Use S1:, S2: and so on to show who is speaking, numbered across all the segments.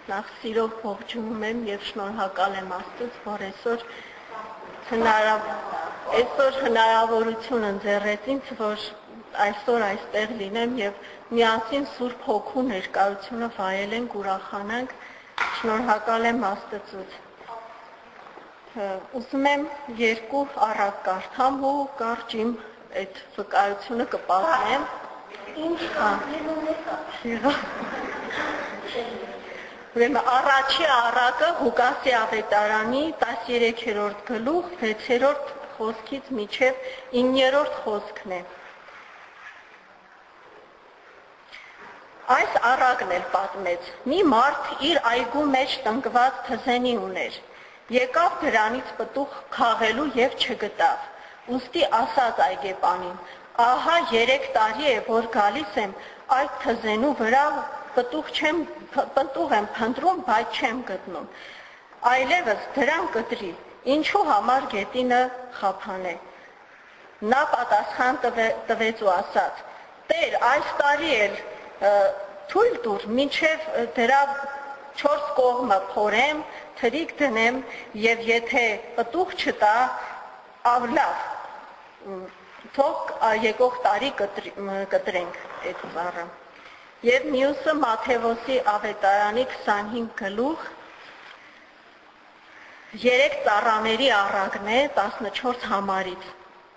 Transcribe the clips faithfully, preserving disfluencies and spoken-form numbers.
S1: Նախ սիրով ողջունում եմ եւ շնորհակալ եմ Աստծուց, որ այսօր այսօր հնարավորություն ընձեռեց ինձ, որ այսօր այստեղ լինեմ եւ միասին Սուրբ Հոգու ներկայությունը վայելենք, ուրախանանք, շնորհակալ եմ Աստծուց։ Ուզում եմ երկու առակ կարդամ ու կարճ իմ այդ վկայությունը կպատմեմ։ Ինչ կա։ Ուրեմն առաջի առակը Ղուկասի ավետարանի տասներեքերորդ գլուխ վեցերորդ խոսքից մինչև իններորդ խոսքն է։ Այս առակն էլ պատմեց. մի մարդ իր այգու մեջ տնկված թզենի ուներ։ Եկավ դրանից պտուղ քաղելու եւ չգտավ։ Ուստի ասաց այգեպանին. ահա երեք տարի է, որ գալիս եմ այդ թզենու վրա պտուղ չեմ պտուղ եմ փնտրում, բայց չեմ գտնում։ Այլևս դրան կտրի, ինչու համար գետինը խափանե։ Նա պատասխան տվեց ու ասաց. Տեր, այս տարի էլ թույլ տուր, մինչև դրա չորս կողմը փորեմ, թրիկ դնեմ եւ եթե պտուղ չտա, ավլավ թող եկող տարի կտրենք այդ բառը։ Եվ մյուսը Մատթեոսի ավետարանի քսանհինգ գլուխ երեք ծառաների առակն է տասնչորս համարից։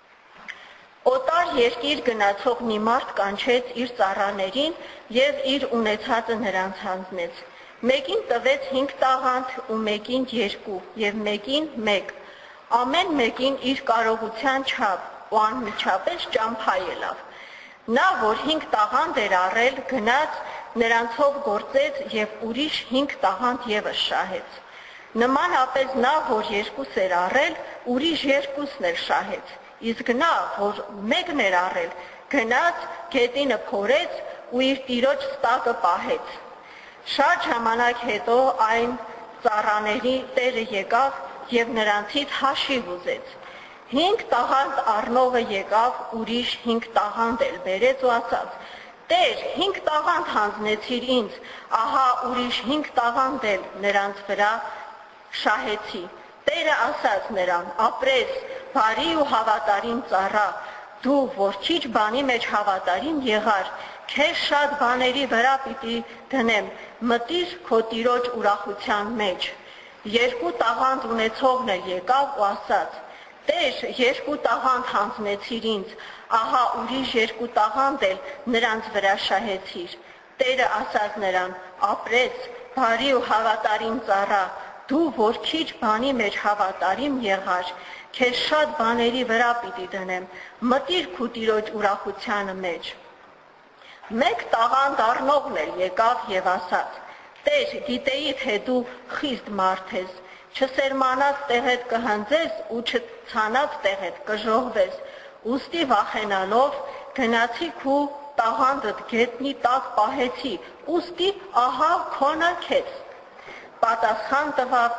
S1: Օտար երկիր գնացող մի մարդ կանչեց իր ծառաներին եւ իր ունեցածը նրանց հանձնեց։ Մեկին տվեց հինգ տաղանդ ու մեկին երկու եւ մեկին մեկ։ Ամեն մեկին իր կարողության չափ ու անմիջապես ճամփա ելավ։ Նա, որ հինգ տաղանդ էր առել, գնաց նրանցով գործեց եւ ուրիշ հինգ տաղանդ եւս շահեց։ Նմանապես նա, որ երկուս էր առել, ուրիշ երկուսն էլ շահեց։ Իսկ նա, որ մեկն էր առել, գնաց գետինը փորեց ու իր տիրոջ ստակը պահեց։ Շատ ժամանակ հետո այն ծառաների տերը եկավ եւ նրանցից հաշիվ ուզեց։ Հինգ տաղանդ առնողը եկավ, ուրիշ հինգ տաղանդ էլ բերեց ու ասաց. Տեր, հինգ տաղանդ հանձնեցիր ինձ, ահա ուրիշ հինգ տաղանդ էլ նրանց վրա շահեցի։ Տերը ասաց նրան. ապրես, բարի ու հավատարիմ ծառա, դու, որ քիչ բանի մեջ հավատարիմ եղար, քեզ շատ բաների վրա պիտի դնեմ, մտիր քո տիրոջ ուրախության մեջ։ Երկու տաղանդ ունեցողն էլ եկավ ու ասաց. Տեր, երկու տաղանդ հանձնեցիր ինձ, ահա ուրիշ երկու տաղանդ էլ նրանց վրա շահեցիր։ Տերը ասաց նրան. ապրես, բարի ու հավատարիմ ծառա, դու, որ քիչ բանի մեջ հավատարիմ եղար, քեզ շատ բաների վրա պիտի դնեմ, մտիր քո տիրոջ ուրախությանը մեջ։ Մեկ տաղանդ առնողն էլ եկավ եւ ասաց. Տեր, գիտեի, թե դու խիստ մարդ ես, չսերմանած տեղեդ կհնձես ու չցանած տեղեդ կժողվես, ուստի վախենալով գնացի քու տաղանդդ գետնի տակ պահեցի, ուստի ահա քոնը քեզ։ Պատասխան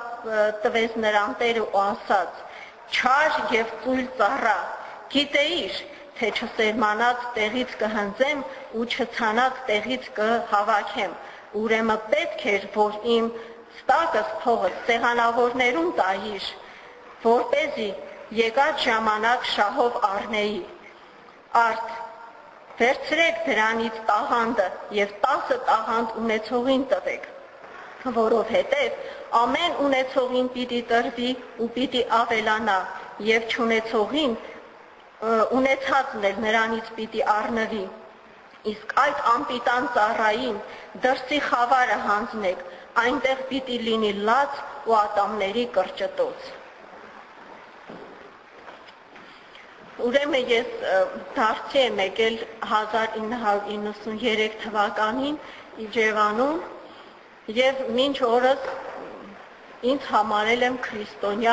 S1: տվեց նրան Տերը ու ասաց. չար եւ ծույլ ծառա, գիտեիր, թե չսերմանած տեղից կհնձեմ ու չցանած տեղից կհավաքեմ, ուրեմն պետք էր, որ իմ ստակս փողս սեղանավորներում տայիր, որպեսզի եկած ժամանակ շահով առնեի։ Արդ վերցրեք դրանից տաղանդը եւ տասը տաղանդ ունեցողին տվեք, որովհետեւ ամեն ունեցողին պիտի տրվի ու պիտի ավելանա եւ չունեցողին ունեցածն էլ նրանից պիտի առնվի։ Իսկ այդ անպիտան ծառային դրսի խավարը հանձնեք, այնտեղ պիտի լինի լաց ու ատամների կրճտոց։ Ուրեմն ես դարձի եմ եկել հազար ինը հարյուր իննսուներեք թվականին Իջևանում եւ մինչ օրս ինձ համարել եմ քրիստոնյա,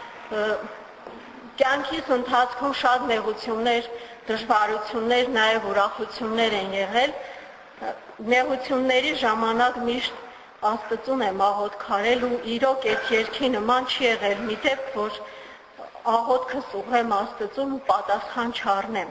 S1: կյանքիս ընթացքում շատ նեղություններ, դժվարություններ, նաեւ ուրախություններ են եղել։ Նեղությունների ժամանակ միշտ Աստծուն եմ աղոթքարել ու իրոք այդ երկի նման չի եղել, մի դեպք, որ աղոթքս ուղղեմ Աստծուն ու պատասխան չառնեմ։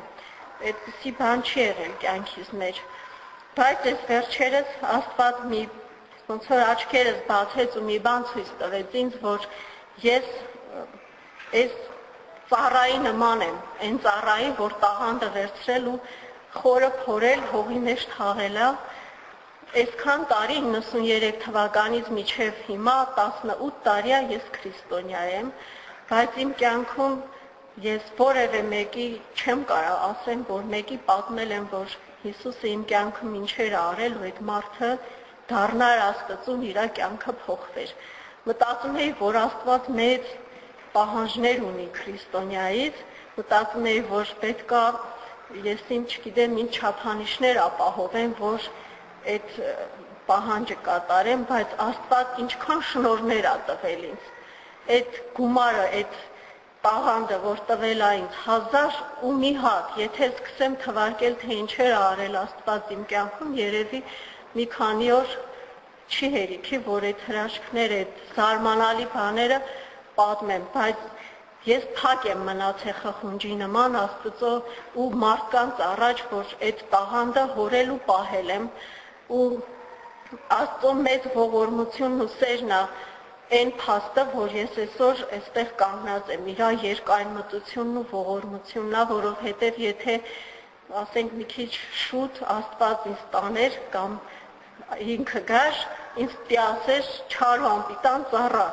S1: Այդպիսի բան չի եղել կյանքիս մեջ։ Բայց այս վերջերս Աստված մի ոնց որ աչքերս բացեց ու մի բան ցույց տվեց ինձ, որ ես այս ծառայի նման եմ, այն ծառայի, որ տաղանդը վերցրել ու խորը փորել հողի մեջ թաղել է։ Այսքան տարի իննսուններեք թվականից մինչև հիմա տասնութ տարի է ես քրիստոնյա եմ, բայց իմ կյանքում ես որևէ մեկի չեմ կարող ասեմ, որ մեկի պատմել եմ, որ Հիսուսը իմ կյանքում ինչեր արել ու այդ մարդը դառնար Աստծուն իր կյանքը փոխվեր։ Մտածում էի, որ Աստված մեծ պահանջներ ունի քրիստոնյայից, մտածում էի, որ պետքա ես իմ չգիտեմ ինչ չափանիշներ ապահովեմ, որ այդ պահանջը կատարեմ, բայց Աստված ինչքան շնորհներ ա տվել ինձ։ Այդ գումարը, այդ տաղանդը, որ տվել ա ինձ հազար ու մի հատ, եթե սկսեմ թվարկել, թե ինչեր ա արել Աստված իմ կյանքում, երևի մի քանի օր չի հերիքի, որ այդ հրաշքները, այդ զարմանալի բաները պատմեմ, բայց ես փակ եմ մնացել խխունջի նման Աստծո ու մարդկանց առաջ, որ այդ տաղանդը հորել ու պահել եմ ու Աստծո մեծ ողորմությունն ու սերն է այն փաստը, որ ես այսօր այստեղ կանգնած եմ, իր երկայնմտությունն ու ողորմությունն է, որովհետև եթե ասենք մի քիչ շուտ Աստված ինձ տաներ կամ ինքը գար, ինձ պիտի ասեր չար ու անպիտան ծառա,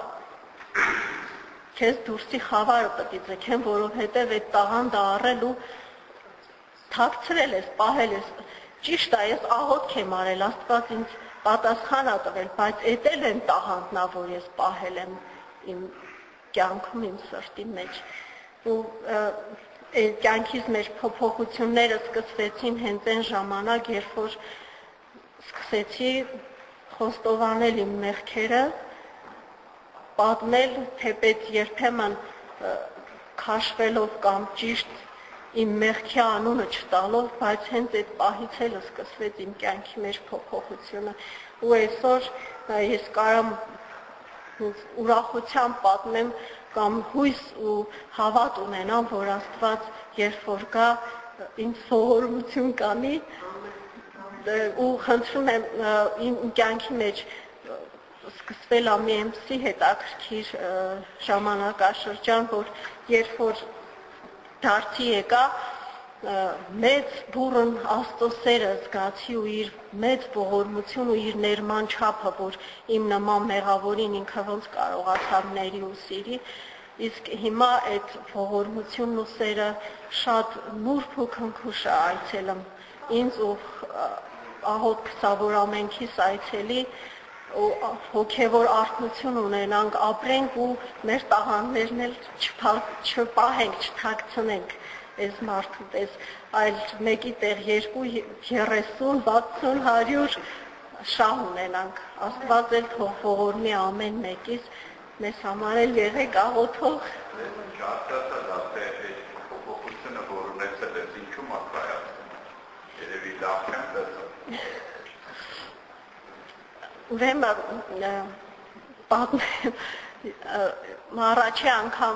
S1: քեզ դուրսի խավարը պիտի ձգեմ, որովհետև այդ տաղանդը առել ու թաքցրել ես, պահել ես։ Ճիշտ է, ես աղոթք եմ արել, Աստված ինձ պատասխան ա տվել, բայց էդ էլ են տաղանդն ա, որ ես պահել եմ իմ կյանքում, իմ սրտի մեջ։ Ու կյանքից մեջ փոփոխությունները սկսվեցին հենց այն ժամանակ, երբ որ սկսեցի խոստովանել իմ մեղքերը, պատմել, թեպետ երբեմն քաշվելով կամ ճիշտ իմ մեղքի անունը չտալով, բայց հենց այդ պահից էլ սկսվեց իմ կյանքի մեջ փոփոխությունը։ Ու այսօր ես կարամ ուրախությամբ պատմեմ կամ հույս ու հավատ ունենամ, որ Աստված երբ որ գա ինձ ողորմություն կանի ու խնդրում եմ իմ կյանքի մեջ սկսվել է մի ամսի հետաքրքիր ժամանակաշրջան, որ երբ որ դարձի եկա մեծ բուրըն Աստծո սերը զգացի ու իր մեծ ողորմություն ու իր ներման չափը, որ իմ նման մեղավորին ինքը ոնց կարողացավ ների ու սիրի, իսկ հիմա այդ ողորմությունն ու սերը շատ նուրբ ու քնքուշ է այցելում ինձ ու աղոթք սա, որ ամենքիս այցելի ու հոգևոր արթնություն ունենանք, ապրենք ու մեր տաղանդներն էլ չպահենք, չթաքցնենք այս մարդու պես, այլ մեկի տեղ երկու, երեսուն, վաթսուն, հարյուր շահ ունենանք։ Աստված էլ թող ողորմի ամեն մեկից, մեզ համար էլ եղեք աղոթող։
S2: Շատը դասե այդ փոփոխությունը, որ ունեցել ես, ինչու՞մ ա կայացնում։ Երևի լավ չեմ տեսնում։
S1: Ուրեմն պատմեմ առաջի անգամ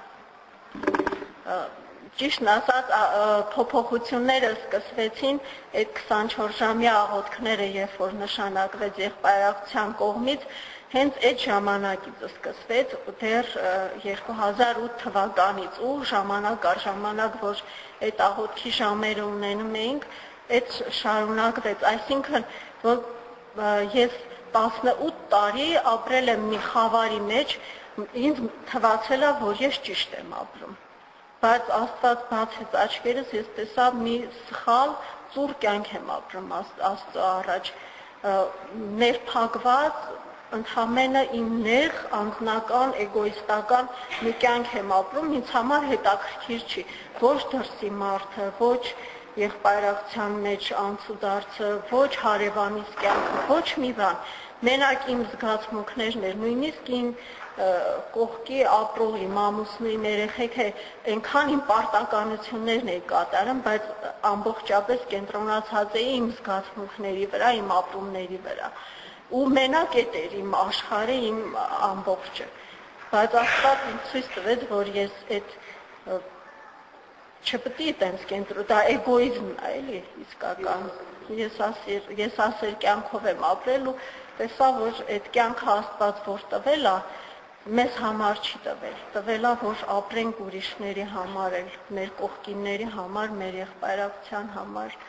S1: ճիշտն ասած փոփոխությունները սկսվեցին այդ քսանչորս-ժամյա աղոթքները, երբ որ նշանակվեց եղբայրության կողմից, հենց այդ ժամանակից սկսվեց դեռ երկու հազար ութ թվականից ու ժամանակ առ ժամանակ, որ այդ աղոթքի ժամերը ունենում էինք, այդ շարունակվեց, այսինքն որ ես տասնութ տարի ապրել եմ մի խավարի մեջ, ինձ թվացել է, որ ես ճիշտ եմ ապրում, բայց Աստված բացեց աչքերս, ես տեսա մի սխալ ծուռ կյանք եմ ապրում Աստծո առաջ, ներփակված, ընդհանրապես իմ նեղ, անձնական, էգոիստական մի կյանք եմ ապրում, ինձ համար հետաքրքիր չի, ոչ դրսի մարդը, ոչ եղբայրության մեջ անցուդարձը, ոչ հարևանիս կյանքը, ոչ մի բան, մենակ իմ զգացմունքներն էր, նույնիսկ իմ կողքի ապրող իմ ամուսնու իմ երեխեք է, այնքան իմ պարտականություններն էի կատարում, բայց ամբողջապես կենտրոնացած էի իմ զգացմունքների վրա, իմ ապրումների վրա, ու մենակ էդ էր իմ աշխարհը, իմ ամբողջը, բայց Աստված ինձ ցույց տվեց, որ ես այդ չպետք է տենց կենտրոն, դա էգոիզմն է, էլի, իսկական, եսասիր, եսասիր կյանքով եմ ապրել ու տեսա, որ այդ կյանքը Աստված որ տվել է, մեզ համար չի տվել, տվել է, որ ապրենք ուրիշների համար էլ, մեր կողքինների համար, մեր եղբայրության համար։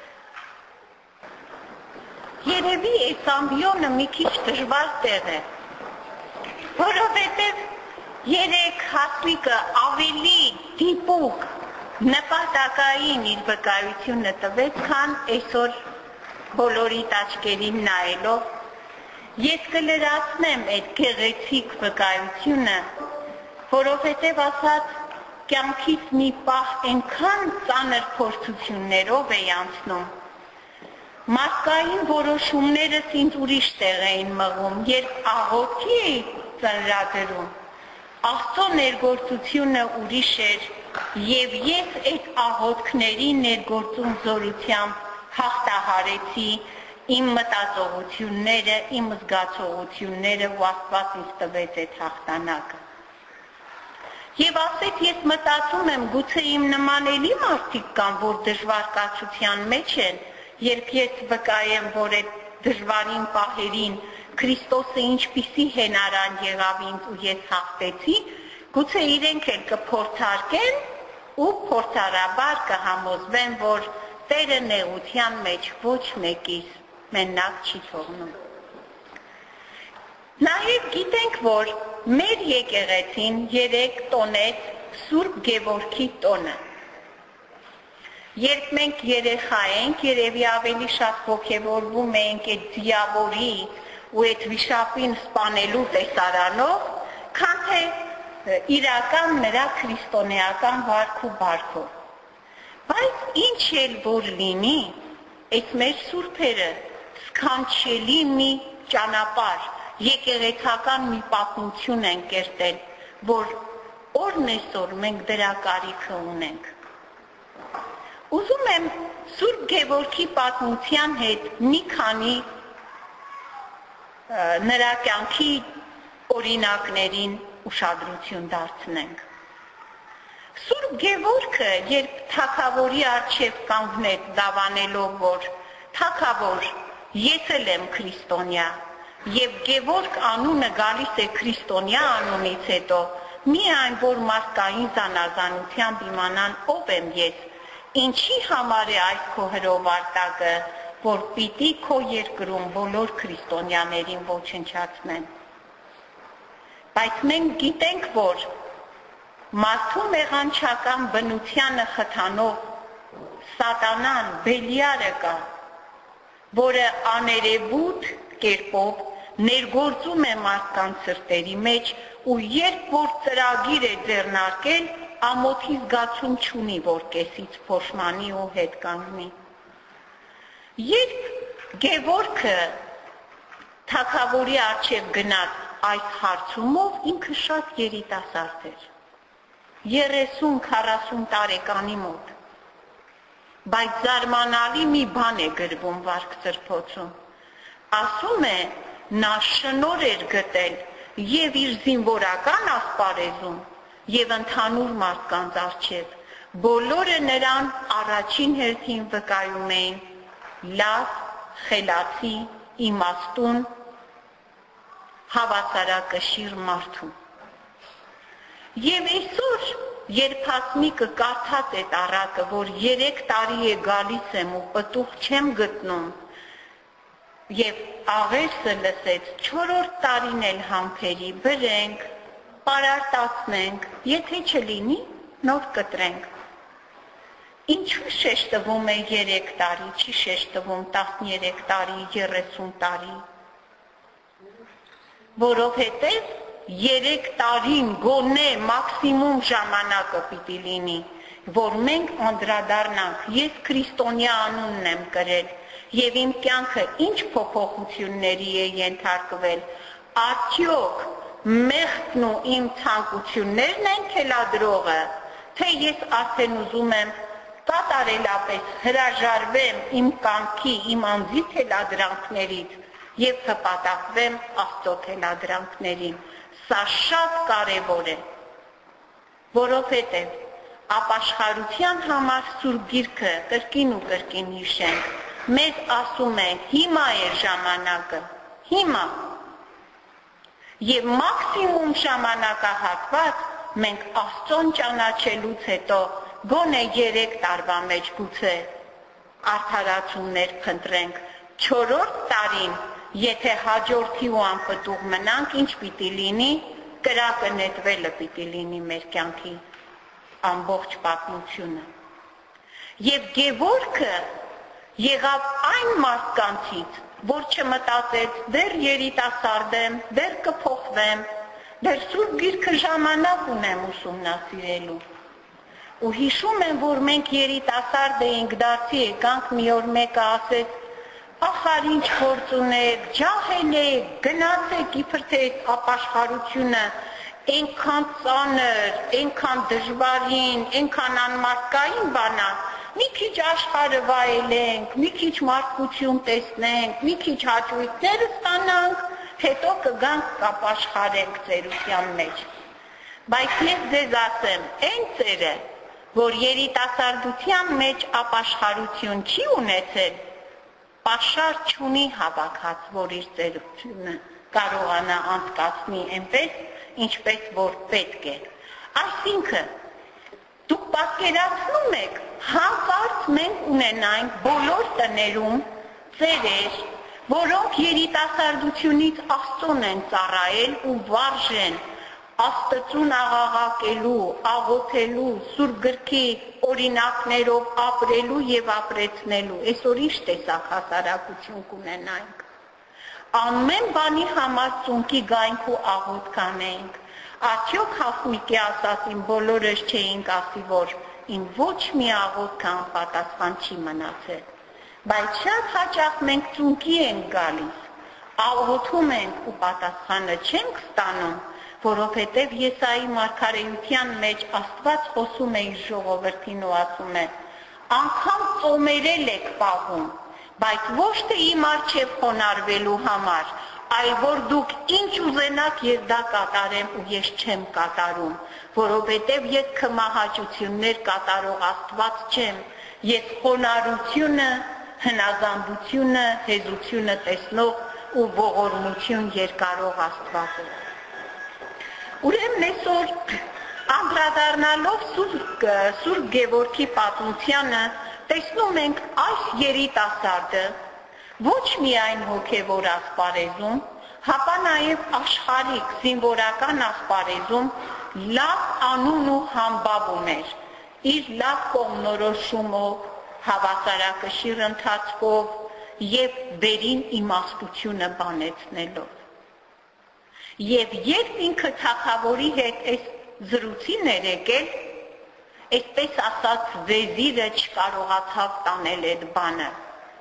S3: Երևի այս ամբիոնը մի քիչ դժվար տեղ է, որովհետև երեք Հասմիկը ավելի դիպուկ նպատակային իր վկայությունը տվեց, քան այսօր բոլորի աչքերին նայելով։ Ես կլրացնեմ այդ գեղեցիկ վկայությունը, որովհետև ասած կյանքից մի պահ այնքան ծանր փորձություններով է անցնում։ Մարդկային որոշումներս ինձ ուրիշ տեղ էին մղում, երբ աղոթքի էի ծնրադրում, Աստծո ներգործությունը ուրիշ էր, եւ ես այդ աղոթքների ներգործում զորությամբ հաղթահարեցի իմ մտածողությունները, իմ զգացողությունները ու Աստված ինձ տվեց այդ հաղթանակը։ Եվ ասեց, ես մտածում եմ, գուցե իմ նման էլի մարդիկ կան, որ դժվար կացության մեջ են, երբ ես վկայեմ, որ այդ դժվարին պահերին Քրիստոսը ինչպիսի հենարան եղավ ինձ ու ես հաղթեցի, գուցե իրենք էլ կփորձարկեն ու փորձարաբար կհամոզվեն, որ Տերը նեղության մեջ ոչ մեկիս մենակ չի թողնում։ Նաև գիտենք, որ մեր եկեղեցին երեք տոնեց Սուրբ Գևորգի տոնը։ Երբ մենք երեխա ենք, երևի ավելի շատ ոգևորվում ենք այդ դիավորի ու այդ վիշապին սպանելու տեսարանով, քան թե իրական նրա քրիստոնեական վարք ու բարքով։ Բայց ինչ էլ որ լինի, այս մեր սուրբերը սքանչելի մի ճանապարհ, եկեղեցական մի պատմություն են կերտել, որ օրն այսօր մենք դրա կարիքը ունենք։ Ուզում եմ Սուրբ Գևորգի պատմության հետ մի քանի նրա կյանքի օրինակներին ուշադրություն դարձնենք։ Սուրբ Գևորգը, երբ թագավորի առջև կանգնեց դավանելով, որ թագավոր, ես էլ եմ քրիստոնյա, եւ Գևորգ անունը գալիս է քրիստոնյա անունից հետո, միայն որ մարդկային զանազանությամբ իմանան ով եմ ես, ինչի համար է այս քո հրովարտակը, որ պիտի քո երկրում բոլոր քրիստոնյաներին ոչնչացնեն։ Բայց մենք գիտենք, որ մարդու մեղանչական բնությանը խթանող սատանան, Բելիարը կա, որը աներևույթ կերպով ներգործում է մարդկանց սրտերի մեջ ու երբ որ ծրագիր է ձեռնարկել, ամոթի զգացում չունի, որ կեսից փոշմանի ու հետ կանգնի։ Երբ Գևորգը թագավորի առջև գնաց այս հարցումով, ինքը շատ երիտասարդ էր, երեսուն քառասուն տարեկանի մոտ, բայց զարմանալի մի բան է գրվում վարք ծրփոցում, ասում է, նա շնոր էր գտել եւ իր զինվորական ասպարեզում եւ ընդհանուր մարդկանց առջև, բոլորը նրան առաջին հերթին վկայում էին լավ, խելացի, իմաստուն, հավասարակշիռ մարդու։ Եվ այսօր, երբ Հասմիկը կարդաց այդ առակը, որ երեք տարի է գալիս եմ ու պտուղ չեմ գտնում, եւ աղերսը լսեց, չորրորդ տարին էլ համբերի, բրենք, պարարտացնենք, եթե չլինի, նոր կտրենք։ Ինչու շեշտվում է երեք տարի, չի շեշտվում տասներեք տարի, երեսուն տարի, որովհետև երեք տարին գոնե մաքսիմում ժամանակը պիտի լինի, որ մենք անդրադառնանք, ես քրիստոնյա անունն եմ կրել, եւ իմ կյանքը ինչ փոփոխությունների է ենթարկվել, արդյոք մեղքն ու իմ ցանկություններն են թելադրողը, թե ես արդեն ուզում եմ կատարելապես հրաժարվեմ իմ կամքի, իմ անձի թելադրանքներից եւ հպատակվեմ Աստծո թելադրանքներին։ Սա շատ կարևոր է, որովհետեւ ապաշխարության համար Սուրբ Գիրքը կրկին ու կրկին հիշենք, մեզ ասում են հիմա է ժամանակը, հիմա։ Եվ մաքսիմում ժամանակահատված մենք Աստծուն ճանաչելուց հետո գոնե երեք տարվա մեջ գուցե արդարացումներ փնտրենք, չորրորդ տարին, եթե հաջորդի ու անպտուղ մնանք, ինչ պիտի լինի, կրակը նետվելը պիտի լինի մեր կյանքի ամբողջ պատմությունը։ Եվ Գևորգը եղավ այն մարդկանցից, որ չմտածեց, դեռ երիտասարդ եմ, դեռ կփոխվեմ, դեռ Սուրբ Գիրքը ժամանակ ունեմ ուսումնասիրելու։ Ու հիշում եմ, որ մենք երիտասարդ էինք, դարձի եկանք, մի օր մեկը ասեց, ախար ինչ գործ ունեք, ջահել եք, գնացեք, իբր թե ապաշխարությունը այնքան ծանր, այնքան դժվարին, այնքան անմարդկային բան է, մի քիչ աշխարհը վայելենք, մի քիչ մարդկություն տեսնենք, մի քիչ հաճույքներ ստանանք, հետո կգանք կապաշխարենք ծերության մեջ։ Բայց ես ձեզ ասեմ, այն ծերը, որ երիտասարդության մեջ ապաշխարություն չի ունեցել, պաշար չունի հավաքած, որ իր ծերությունը կարողանա անցկացնի այնպես, ինչպես որ պետք է։ Այսինքն, դուք պատկերացնում եք, հանկարծ մենք ունենանք բոլոր տներում ծերեր, որոնք երիտասարդությունից Աստծուն են ծառայել ու վարժեն Աստծուն աղաղակելու, աղոթելու, Սուրբ Գրքի օրինակներով ապրելու եւ ապրեցնելու։ Այսօր ինչ տեսակ հասարակություն կունենանք։ Ամեն բանի համար ծունկի գայինք ու աղոթ կանենք։ Արդյոք Հասմիկի ասածին բոլորս չէինք ասի, որ ին ոչ մի աղոթքան պատասխան չի մնացել, բայց շատ հաճախ մենք ծունկի ենք գալիս, աղոթում ենք ու պատասխանը չենք ստանում, որովհետև Եսայի մարգարեության մեջ Աստված խոսում է իր ժողովրդին ու ասում է. անգամ ծոմերել եք պահում, բայց ոչ թե իմ առջև խոնարհվելու համար, այլ որ դուք ինչ ուզենաք ես դա կատարեմ ու ես չեմ կատարում, որովհետև ես քմահաճություններ կատարող Աստված չեմ, ես խոնարհությունը, հնազանդությունը, հեզությունը տեսնող ու ողորմություն երկարող Աստված եմ։ Ուրեմն այսօր անդրադառնալով Սուրբ Գևորգի պատմությանը տեսնում ենք այս երիտասարդը ոչ միայն հոգևոր ասպարեզում, հապա նաև աշխարհիկ զինվորական ասպարեզում լավ անուն ու համբավ ուներ, իր լավ կողմնորոշումով, հավասարակշիռ ընթացքով եւ վերին իմաստությունը բանեցնելով։ Եվ երբ ինքը թագավորի հետ այս զրույցին էր եկել, այսպես ասած վեզիրը չկարողացավ տանել այդ բանը։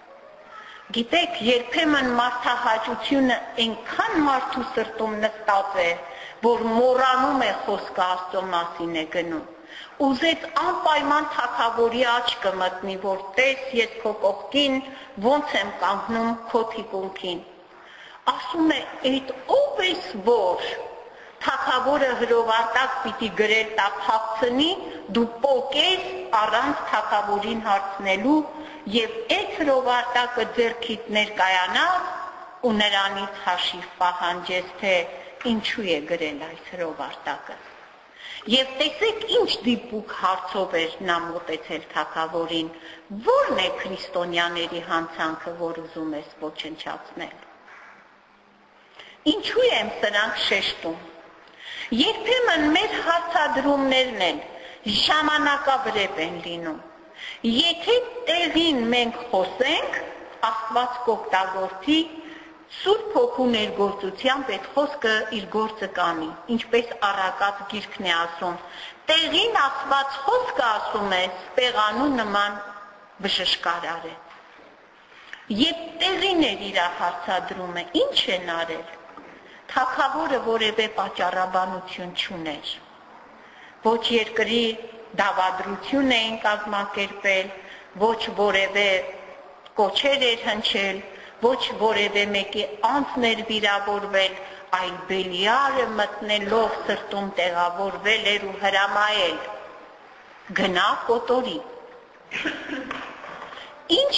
S3: Գիտեք, երբեմն մարդահաճությունը այնքան մարդու սրտում նստած է, որ մոռանում է խոսքը Աստծո մասին է գնում։ Ուզեց անպայման թագավորի աչքը մտնի, որ տես ես քո կողքին ոնց եմ կանգնում քո թիկունքին։ Ասում է, այդ ով ես որ թագավորը հրովարտակ պիտի գրել տա փախցնի, դու պոկես առանց թագավորին հարցնելու եւ այդ հրովարտակը ձեռքիդ ներկայանաս ու նրանից հաշիվ պահանջես, թե ինչու է գրել այս հրովարտակը։ Եվ տեսեք ինչ դիպուկ հարցով էր նա մոտեցել թագավորին, ո՞րն է քրիստոնյաների հանցանքը, որ ուզում ես ոչնչացնել։ Ինչու եմ սրանք շեշտում։ Երբեմն մեր հարցադրումներն են ժամանակավրեպ են լինում։ Եթե տեղին մենք խոսենք, Աստված կօգտագործի Սուրբ Հոգու ներգործությամբ այդ խոսքը իր գործը կանի, ինչպես Առակաց գիրքն է ասում, տեղին Աստված խոսքը ասում է սպեղանու նման բժշկարար է։ Եվ տեղին էր իր հարցադրումը, ինչ են արել։ Թագավորը որևէ պատճառաբանություն չուներ։ Ոչ երկրի դավադրություն էին կազմակերպել, ոչ որևէ կոչեր էր հնչել, ոչ որևէ մեկի անձներ վիրավորվել, այլ Բելիարը մտնելով սրտում տեղավորվել էր ու հրամայել։ Գնա կոտորի։ Ինչ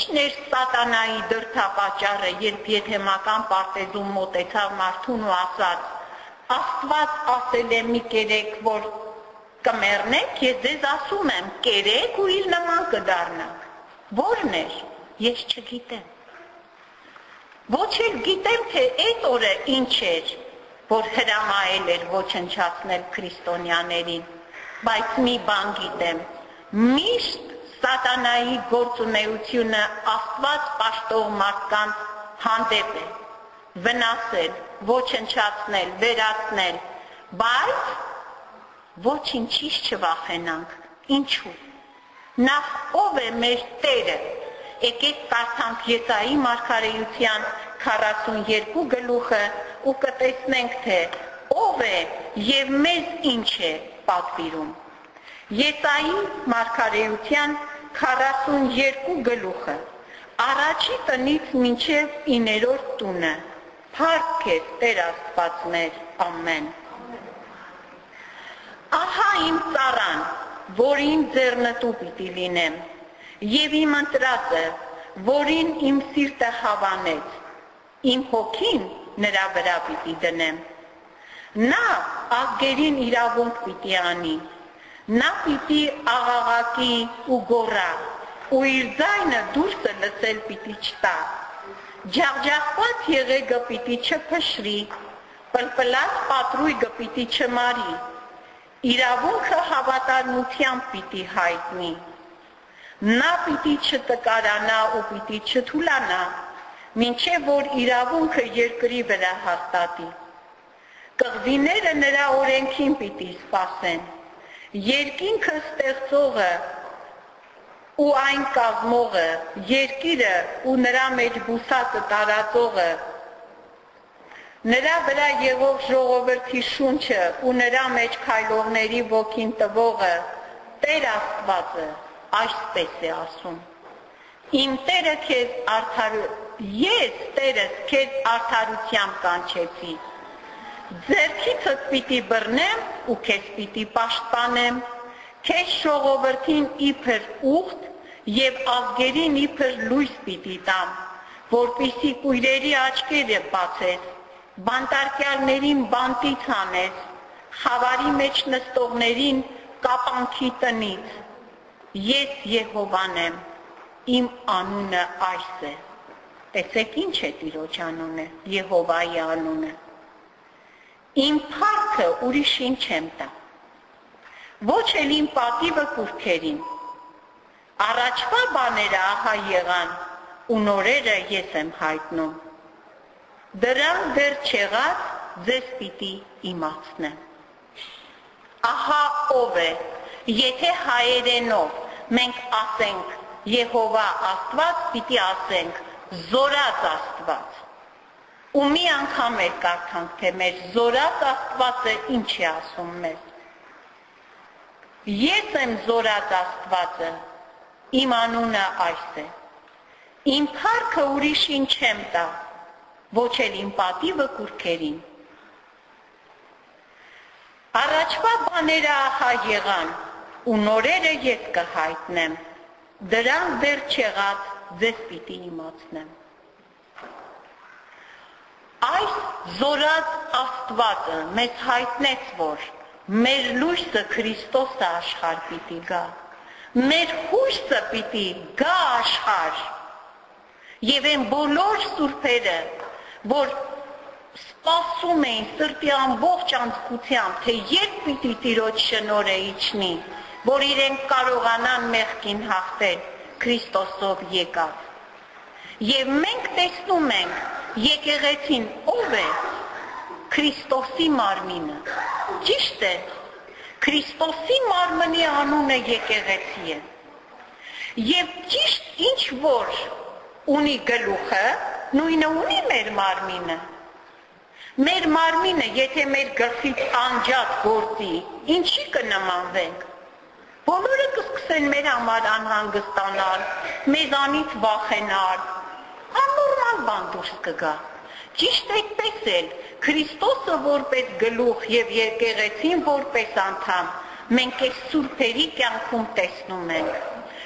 S3: Ի՞նչն էր սատանայի դրդապատճառը, երբ եթեմական պարտեզում մոտեցավ մարդուն ու ասաց. Աստված ասել է մի կերեք, որ կմեռնեք, ես ձեզ ասում եմ, կերեք ու իր նման կդառնաք։ Ո՞րն էր, ես չգիտեմ։ Ոչ էլ գիտեմ, թե այդ օրը ինչ էր, որ հրամայել էր ոչնչացնել քրիստոնյաներին, բայց մի բան գիտեմ, միշտ սատանայի գործունեությունը Աստված պաշտող մարդկանց հանդեպ է, վնասել, ոչնչացնել, վերացնել, բայց ոչինչից չվախենանք, ինչու։ Նախ ով է մեր Տերը, եկեք կարդանք Եսայի մարգարեության քառասունյոթ գլուխը ու կտեսնենք, թե ով է և մեզ ինչ է պատվիրում։ Եսայի մարգարեության քառասունյոթ գլուխը, առաջի տնից մինչև իններորդ տունը, փառք քեզ Տեր Աստված մեր, ամեն։ Ահա իմ ծառան, որին ձեռնտու պիտի լինեմ, և իմ ընտրածը, որին իմ սիրտը հավանեց, իմ հոգին նրա վրա պիտի դնեմ։ Նա ազգերին իրավունք պիտի անի, նա պիտի աղաղակի ու գոռա, ու իր ձայնը դուրսը լսել պիտի չտա։ Ջախջախված եղեգը պիտի չփշրի, պլպլած պատրույգը պիտի չմարի, իրավունքը հավատարմությամբ պիտի հայտնի։ Նա պիտի չտկարանա ու պիտի չթուլանա, մինչև որ իրավունքը երկրի վրա հաստատի։ Կղզիները նրա օրենքին պիտի սպասեն, երկինքը ստեղծողը ու այն կազմողը, երկիրը ու նրա մեջ բուսածը տարածողը, նրա վրա եղող ժողովրդի շունչը ու նրա մեջ քայլողների ոգին տվողը, Տեր Աստվածը այսպես է ասում. Իմ Տերը քեզ արդարու, ես Տերս քեզ արդարությամբ կանչեցի, ձեռքիցդ պիտի բռնեմ ու քեզ պիտի պաշտպանեմ, քեզ ժողովրդին իբր ուխտ և ազգերին իբր լույս պիտի տամ, որպեսզի կույրերի աչքերը բացես, բանտարկյալներին բանտից անես, խավարի մեջ նստողներին կապանքի տնից։ Ես Եհովան եմ, իմ անունը այս է։ Տեսեք ինչ է Տիրոջ անունը, Եհովայի անունը։ Իմ փառքը ուրիշին չեմ տա, ոչ էլ իմ պատիվը կուռքերին։ Առաջվա բաները ահա եղան, ու նորերը ես եմ հայտնում։ Դրանք դեռ չեղած ձեզ պիտի իմացնեմ։ Ահա ով է, եթե հայերենով մենք ասենք Եհովա Աստված, պիտի ասենք զորած Աստված։ Ու մի անգամ էլ կարդանք, թե մեր զորած Աստվածը ինչ է ասում մեզ։ Ես եմ զորած Աստվածը, իմ անունը այս է։ Իմ փառքը ուրիշին չեմ տա, ոչ էլ իմ պատիվը կուռքերին։ Առաջվա բաները ահա եղան, ու նորերը ես կհայտնեմ, դրանք դեռ չեղած ձեզ պիտի իմացնեմ։ Այս զորած Աստվածը մեզ հայտնեց, որ մեր լույսը Քրիստոսը աշխարհ պիտի գա, մեր հույսը պիտի գա աշխարհ, եւ այն բոլոր սուրբերը, որ սպասում էին սրտի ամբողջ անձկությամբ, թե երբ պիտի Տիրոջ շնորհը իջնի, որ իրենք կարողանան մեղքին հաղթել, Քրիստոսով եկավ։ Եվ մենք տեսնում ենք եկեղեցին ով է, Քրիստոսի մարմինը։ Ճիշտ է, Քրիստոսի մարմնի անունը եկեղեցի է։ Եվ ճիշտ ինչ որ ունի գլուխը, նույնը ունի մեր մարմինը։ Մեր մարմինը, եթե մեր գլխից անջատ գործի, ինչի կնմանվենք։ Բոլորը կսկսեն մեր համար անհանգստանալ, մեզանից վախենալ, աննորմալ բան դուրս կգա։ Ճիշտ այդպես էլ, Քրիստոսը որպես գլուխ և եկեղեցին որպես անդամ, մենք այս սուրբերի կյանքում տեսնում ենք։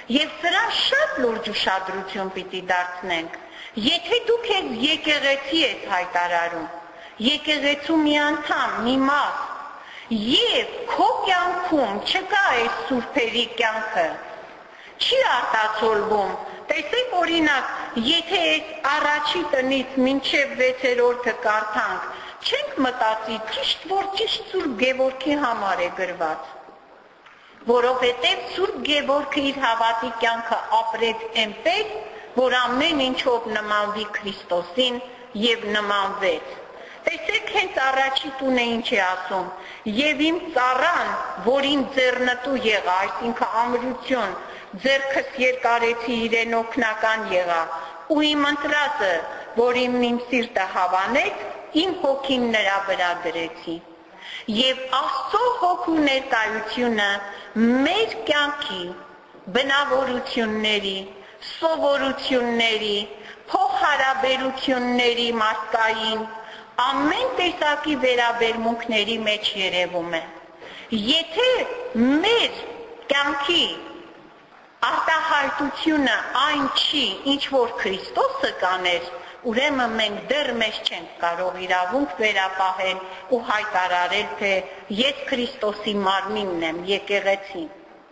S3: Եվ սրան շատ լուրջ ուշադրություն պիտի դարձնենք։ Եթե դուք եք եկեղեցի եք հայտարարում, եկեղեցու մի անդամ, մի մաս, եւ քո կյանքում չկա այս սուրբերի կյանքը, չի արտացոլվում։ Տեսեք օրինակ, եթե այս առաջի տնից մինչև վեցերորդը կարդանք, չենք մտածի ճիշտ որ ճիշտ Սուրբ Գևորգի համար է գրված, որովհետև Սուրբ Գևորգը իր հավատի կյանքը ապրեց այնպես, որ ամեն ինչով նմանվի Քրիստոսին եւ նմանվեց։ Տեսեք հենց առաջի տունը ինչ է ասում, եւ իմ ծառան, որին ձեռնտու եղա, այսինքն ամրություն, ձեռքս երկարեցի իրեն օգնական եղա, ու իմ ընտրածը, որին իմ սիրտը հավանեց, իմ հոգին նրա վրա դրեցի։ Եվ Աստծո հոգու ներկայությունը մեր կյանքի բնավորությունների, սովորությունների, փոխհարաբերությունների մարդկային ամեն տեսակի վերաբերմունքների մեջ երևում է։ Եթե մեր կյանքի արտահայտությունը այն չի, ինչ որ Քրիստոսը կաներ, ուրեմն մենք դեռ մեզ չենք կարող իրավունք վերապահել ու հայտարարել, թե ես Քրիստոսի մարմինն եմ, եկեղեցին։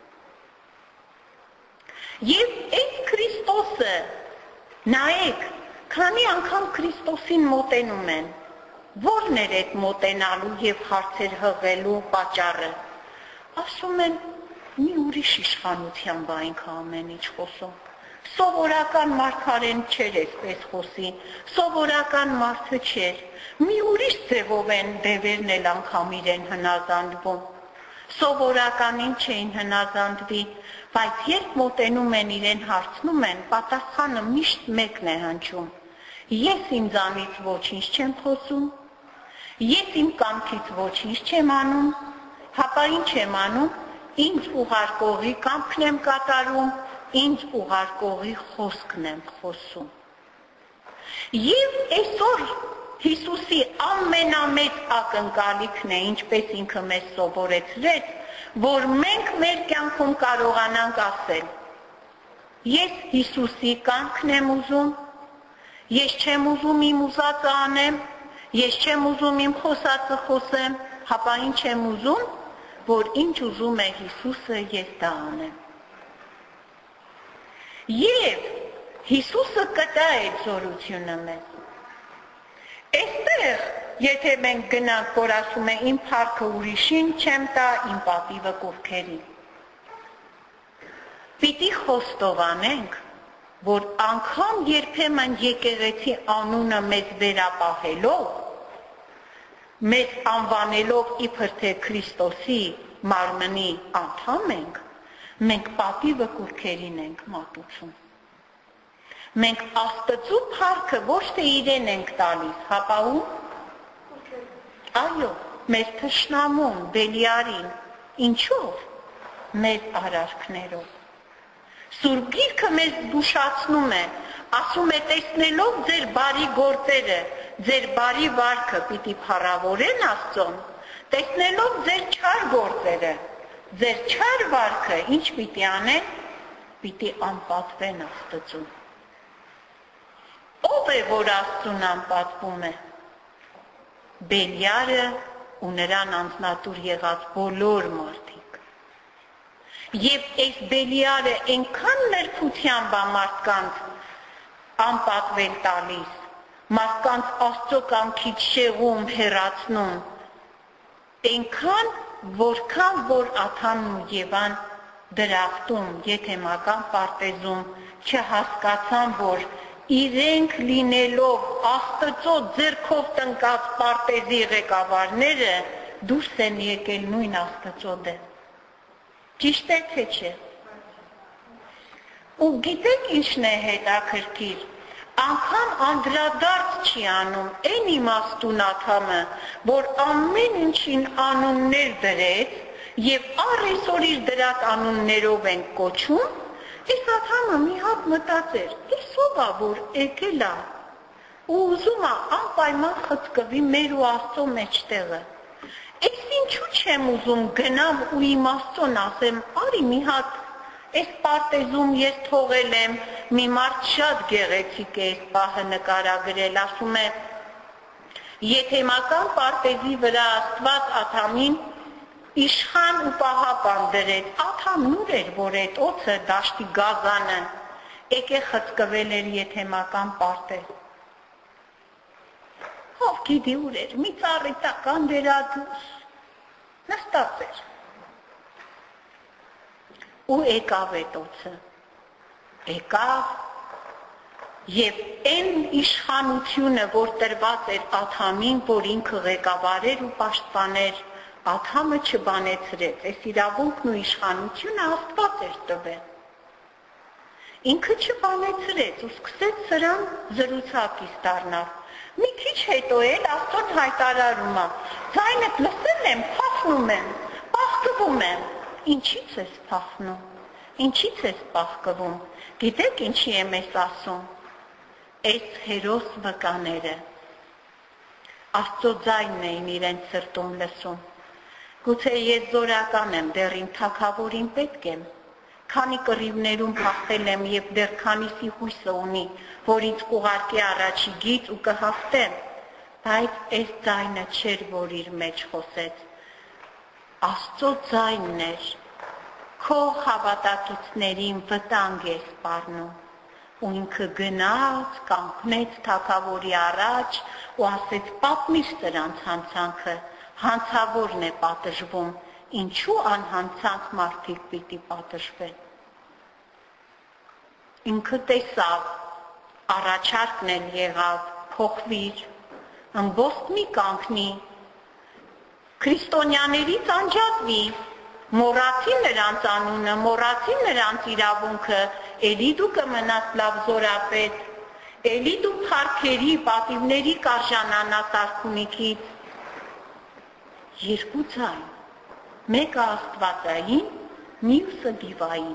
S3: Եվ այս Քրիստոսը, նայեք, քանի անգամ Քրիստոսին մոտենում են, որն էր այդ մոտենալու եւ հարցեր հղելու պատճառը։ Ասում են, մի ուրիշ իշխանությամբ այնք ամեն ինչ խոսում։ Սովորական մարգարեն չէր այսպես խոսի, սովորական մարդը չէր, մի ուրիշ ձևով են դևերն էլ անգամ իրեն հնազանդվում, սովորականին չէին հնազանդվի, բայց երբ մոտենում են իրեն հարցնում են, պատասխանը միշտ մեկն է հնչում, ես ինձանից ոչինչ չեմ խոսում, ես իմ կամքից ոչինչ չեմ անում, հապա ինչ եմ անում, ինձ ուղարկողի կամքն եմ կատարում, ինձ ուղարկողի խոսքն եմ խոսում։ Եվ այսօր Հիսուսի ամենամեծ ակնկալիքն է, ինչպես ինքը մեզ սովորեցրեց, որ մենք մեր կյանքում կարողանանք ասել. ես Հիսուսի կամքն եմ ուզում, ես չեմ ուզում իմ ուզածը անեմ, ես չեմ ուզում իմ խոսածը խոսեմ, հապա ինչ եմ ուզում, որ ինչ ուզում է Հիսուսը, ես դա անեմ։ Եվ Հիսուսը կտա այդ զորությունը մեզ։ Այստեղ, եթե մենք գնանք, որ ասում է իմ փառքը ուրիշին չեմ տա, իմ պատիվը կովքերին։ Պիտի խոստովանենք, որ անգամ երբեմն եկեղեցի անունը մեզ վերապահելով, մեզ անվանելով իբր թե Քրիստոսի մարմնի անդամ ենք, մենք պատիվը կուրքերին ենք մատուցում։ Մենք Աստծո փառքը ոչ թե իրեն ենք տալիս, հապա ում? Այո, մեր թշնամուն, Բելիարին, ինչով? Մեր արարքներով։ Սուրբ Գիրքը մեզ զգուշացնում է, ասում է տեսնելով ձեր բարի գործերը, ձեր բարի վարքը պիտի փառավորեն Աստծուն, տեսնելով ձեր չար գործերը, ձեր չար վարքը ինչ պիտի անեն, պիտի անպատվեն Աստծուն։ Ով է, որ Աստծուն անպատվում է? Բելիարը ու նրան անձնատուր եղած բոլոր մարդիկ։ Եվ այս Բելիարը այնքան ներքությամբ է մարդկանց անպատվել տալիս, մարդկանց Աստծո կամքից շեղում, հեռացնում, այնքան, որքան որ Աթանն ու Եվան դրախտում, եթեմական պարտեզում չհասկացան, որ իրենք լինելով Աստծո ձեռքով տնկած պարտեզի ղեկավարները դուրս են եկել նույն Աստծո դեմ։ Ճիշտ է թե չէ։ Ու գիտեք ինչն է հետաքրքիր, անգամ անդրադարձ չի անում այն իմաստուն Աթամը, որ ամեն ինչին անուններ դրեց եւ առ այսօր իր դրած անուններով են կոչում, այս Աթամը մի հատ մտածեր, այս ով է որ եկել է ու ուզում է անպայման խցկվի մեր ու Աստծո մեջտեղը։ Այս ինչու չեմ ուզում գնամ ու իմ Աստծոն ասեմ, արի մի հատ Այս պարտեզում ես թողել եմ մի մարդ շատ գեղեցիկ է այս պահը նկարագրել, ասում է եթեմական պարտեզի վրա Աստված Աթամին իշխան ու պահապան դրեց, Աթամն ուր էր, որ այդ օձը դաշտի գազանը եկե խցկվել էր եթեմական պարտեզ։ Ով գիտի ուր էր, մի ծառի տակ անդերադուս նստած էր։ Ու եկավ այդ օձը, եկավ և այն իշխանությունը, որ տրված էր Աթամին, որ ինքը ղեկավարեր ու պաշտպաներ, Աթամը չբանեցրեց, այս իրավունքն ու իշխանությունը Աստված էր տվել։ Ինքը չբանեցրեց ու սկսեց սրան զրուցակից դառնալ։ Մի քիչ հետո էլ Աստծոն հայտարարում է, ձայնդ լսել եմ, փախնում եմ, պաղկվում եմ։ Ինչից ես փախնում, ինչից ես պաղկվում, գիտեք ինչի եմ ես ասում, այս հերոս վկաները, Աստծո ձայնն էին իրենց սրտում լսում, գուցե ես զորական եմ, դեռ իմ թագավորին պետք եմ, քանի կռիվներում փախել եմ և դեռ քանիսի հույսը ունի, որ ինձ կուղարկի առաջի գիծ ու կհաղթեմ, բայց այս ձայնը չէր, որ իր մեջ խոսեց, Աստծո ձայնն էր, քո հավատակիցներին վտանգ է սպառնում ու ինքը գնաց, կանգնեց թագավորի առաջ ու ասեց պատմիր սրանց հանցանքը, հանցավորն է պատժվում, ինչու անհանցանք մարդիկ պիտի պատժվեն։ Ինքը տեսավ, առաջարկն էլ եղավ, փոխվիր, ըմբոստ մի կանգնի, քրիստոնյաներից անջատվի, մոռացի նրանց անունը, մոռացի նրանց իրավունքը, էլի դու կմնաս լավ զորապետ, էլի դու փառքերի, պատիվների կարժանանաս արքունիքից։ Երկու ձայն, մեկը աստվածային, մյուսը դիվային։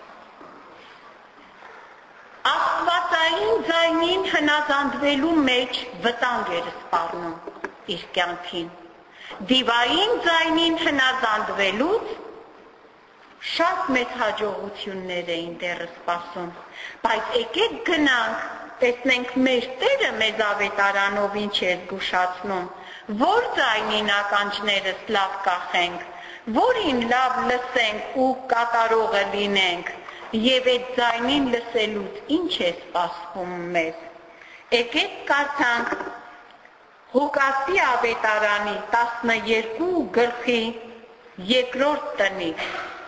S3: Աստվածային ձայնին հնազանդվելու մեջ վտանգ էր սպառնում իր կյանքին։ Դիվային ձայնին հնազանդվելուց շատ մեծ հաջողություններ էին դեռ սպասում, բայց եկեք գնանք, տեսնենք մեր Տերը մեզ ավետարանով ինչ է զգուշացնում, որ ձայնին ականջներս լավ կախենք, որին լավ լսենք ու կատարողը լինենք, և այդ ձայնին լսելուց ինչ է սպասվում մեզ։ Եկեք կարդանք Ղուկասի ավետարանի տասներկու գլխի երկրորդ տնից։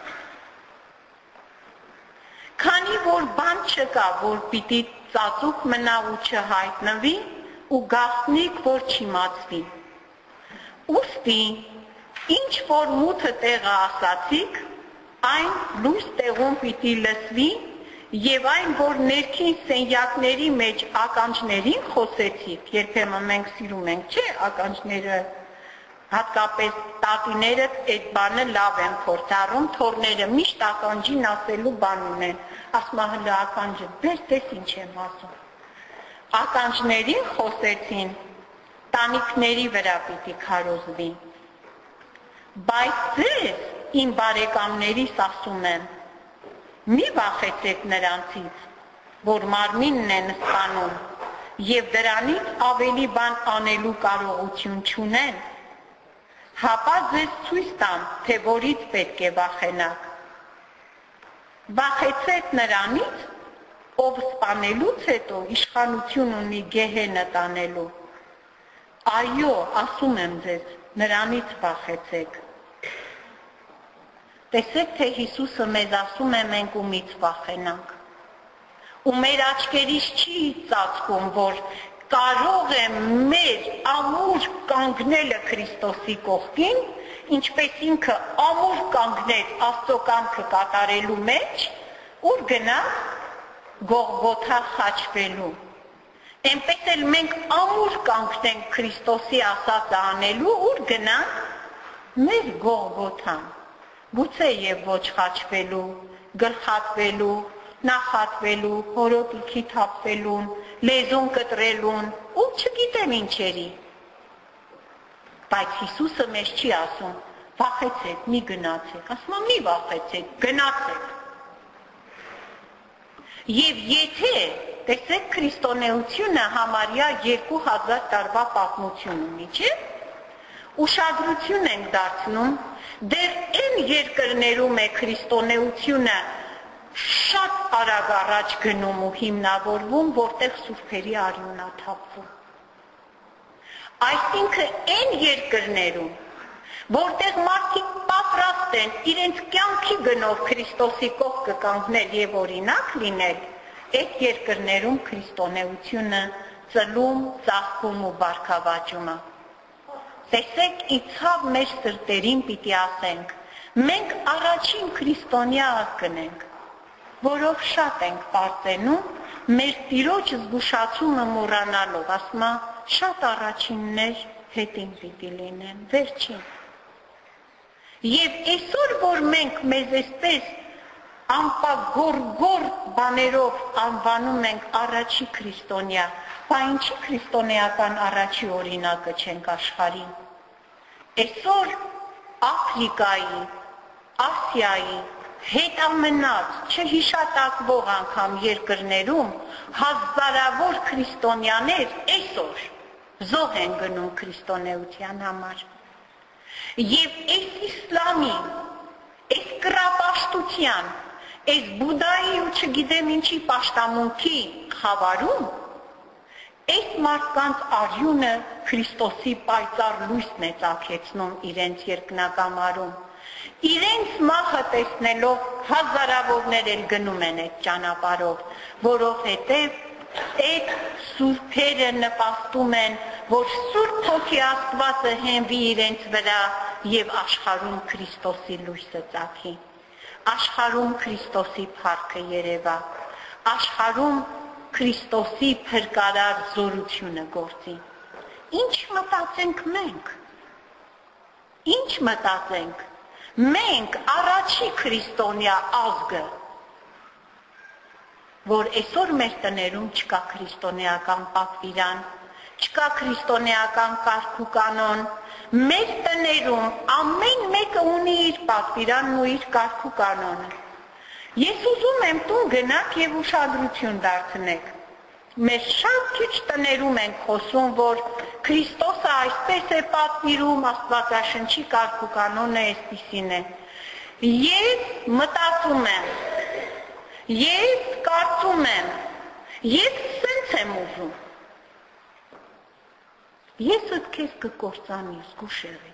S3: Քանի որ բան չկա, որ պիտի ծածուկ մնա ու չհայտնվի ու գաղտնիք, որ չիմացվի։ Ուստի, ինչ որ մութը տեղը ասացիք, այն լույս տեղում պիտի լսվի և այն, որ ներքին սենյակների մեջ ականջներին խոսեցիք, երբեմն մենք սիրում ենք, չէ, ականջները, հատկապես տատիներդ այդ բանը լավ են փորձառում, թորները միշտ ականջին ասելու բան ունեն, ասում հլը ականջը, բեր տես ինչ եմ ասում։ Ականջներին խոսեցին, տանիքների վրա պիտի քարոզվի։ Բայց ձեզ, իմ բարեկամներիս ասում եմ, մի վախեցեք նրանցից, որ մարմինն են սպանում և դրանից ավելի բան անելու կարողություն չունեն, հապա ձեզ ցույց տամ, թե որից պետք է վախենաք։ Վախեցեք նրանից, ով սպանելուց հետո իշխանություն ունի գեհենը տանելու։ Այո, ասում եմ ձեզ, նրանից վախեցեք։ Տեսեք, թե Հիսուսը մեզ ասում է մենք ումից վախենանք։ Ու մեր աչքերից չի ծածկում, որ կարող է մեր ամուր կանգնելը Քրիստոսի կողքին, ինչպես ինքը ամուր կանգնեց Աստծո կամքը կատարելու մեջ, ուր գնանք Գողգոթա խաչվելու։ Էնպես էլ մենք ամուր կանգնենք Քրիստոսի ասածը անելու, ուր գնանք մեր Գողգոթան։ Գուցե և ոչ խաչվելու, գլխատվելու, նախատվելու, հորոտիքի թափվելուն, լեզուն կտրելուն, ու չգիտեմ ինչերի։ Բայց Հիսուսը մեզ չի ասում, վախեցեք, մի գնացեք, ասում մի վախեցեք, գնացեք։ Եվ եթե տեսեք քրիստոնեությունը համարյա երկու հազար տարվա պատմություն ունի, չէ՞։ Ուշադրություն ենք դարձնում, դեռ այն երկրներում է քրիստոնեությունը շատ արագ առաջ գնում ու հիմնավորվում, որտեղ սուրբերի արյունն է թափվում։ Այսինքն այն երկրներում, որտեղ մարդիկ պատրաստ են իրենց կյանքի գնով Քրիստոսի կողքը կանգնել եւ օրինակ լինել, այդ երկրներում քրիստոնեությունը ծլում, ծաղկում ու բարգավաճում է։ Տեսեք, իցավ մեր սրտերին պիտի ասենք, մենք առաջին քրիստոնյա կնենք, որով շատ ենք պարծենում, մեր Տիրոջ զգուշացումը մոռանալով, ասում է, շատ առաջիններ հետին պիտի լինեն, վերջին։ Եվ այսօր, որ մենք մեզ այսպես ամպագորգոր բաներով անվանում ենք առաջի քրիստոնյա, բա ինչի քրիստոնեական առաջի օրինակը չենք աշխարհին։ Այսօր Աֆրիկայի, Ասիայի, հետամնաց չհիշատակվող անգամ երկրներում հազարավոր քրիստոնյաներ այսօր զոհ են գնում քրիստոնեության համար։ Եվ այս իսլամի, այս կրապաշտության, այս բուդայի ու չգիտեմ ինչի պաշտամունքի խավարում, այս մարդկանց արյունը Քրիստոսի պայծառ լույսն է ծագեցնում իրենց երկնակամարում։ Իրենց մահը տեսնելով հազարավորներ էլ գնում են այդ ճանապարհով, որովհետև այդ սուրբերը նպաստում են, որ Սուրբ Հոգի Աստվածը հենվի իրենց վրա եւ աշխարհում Քրիստոսի լույսը ծագի։ Աշխարհում Քրիստոսի փառքը երևա, աշխարհում Քրիստոսի փրկարար զորությունը գործի։ Ինչ մտածենք մենք։ Ինչ մտածենք։ Մենք առաջի քրիստոնյա ազգը, որ այսօր մեր տներում չկա քրիստոնեական պատվիրան, չկա քրիստոնեական կարգ ու կանոն, մեր տներում ամեն մեկը ունի իր պատվիրանն ու իր կարգ ու կանոնը։ Ես ուզում եմ տուն գնաք եւ ուշադրություն դարձնեք։ Մեր շատ քիչ տներում են խոսում, որ Քրիստոսը այսպես է պատվիրում, Աստվածաշնչի կարգ ու կանոնը այսպիսին է։ Ես մտածում եմ, ես կարծում եմ, ես սենց եմ ուզում։ Ես ըդ քեզ կկործանի զգուշեղի։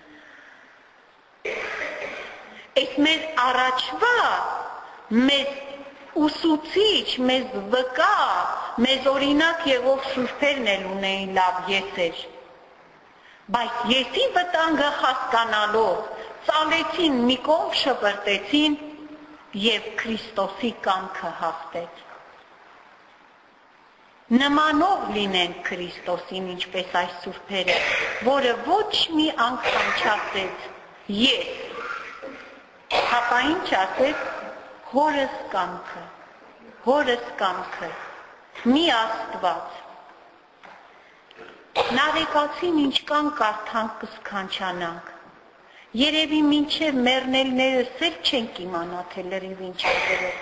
S3: Այս մեր առաջվա, մեզ ուսուցիչ, մեզ վկա, մեզ օրինակ եղող սուրբերն էլ ունեին լավ եսեր։ Բայց եսի վտանգը հասկանալով, ծալեցին մի կողմ շպրտեցին և Քրիստոսի կամքը հաղթեց։ Նմանով լինենք Քրիստոսին, ինչպես այս սուրբերը, որը ոչ մի անգամ չասեց ես, հապա ինչ ասեց հորս կամքը, հորս կամքը, մի Աստված։ Նարեկացին ինչքան կարդանք կսքանչանանք, երևի մինչև մեռնելներս էլ չենք իմանա, թե լրիվ ինչ է գրել։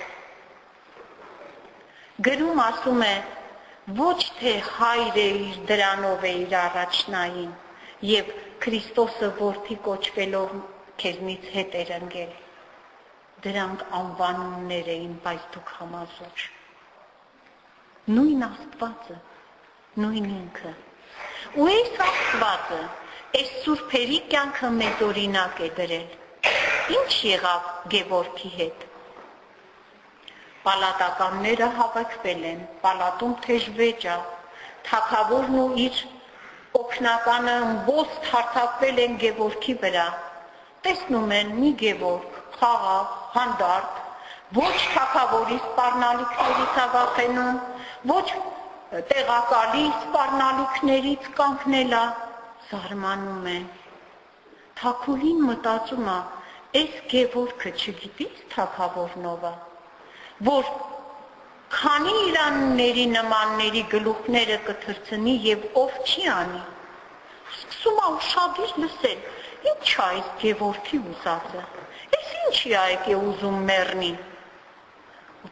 S3: Գրում ասում է, ոչ թե հայրը իր դրանով է իր առաջնային և Քրիստոսը որդի կոչվելով քեզնից հետ էր ընկել։ Դրանք անվանումներ էին, բայց դուք համազոր։ Նույն Աստվածը, նույն ինքը։ Ու այս Աստվածը, այս սուրբերի կյանքը մեզ օրինակ է դրել։ Ինչ եղավ Գևորգի հետ։ Պալատականները հավաքվել են, պալատում թեժ վեճ է, թագավորն ու իր օգնականը ըմբոստ հարձակվել են Գևորգի վրա։ Տեսնում են մի Գևորգ, խաղաղ, հանդարտ, ոչ թագավորի սպառնալիքներից աղախենում, ոչ տեղակալի սպառնալիքներից կանգնելա, զարմանում են։ Թագուհին մտածում է, այս Գևորգը չգիտի՞ց թագավորնովը, որ քանի իրանների նմանների գլուխները կթրցնի և ով չի անի։ Սկսում է ուշադիր լսել, ինչ է այս Գևորգի ուզածը, այս ինչի է եկե ուզում մեռնի։ Ու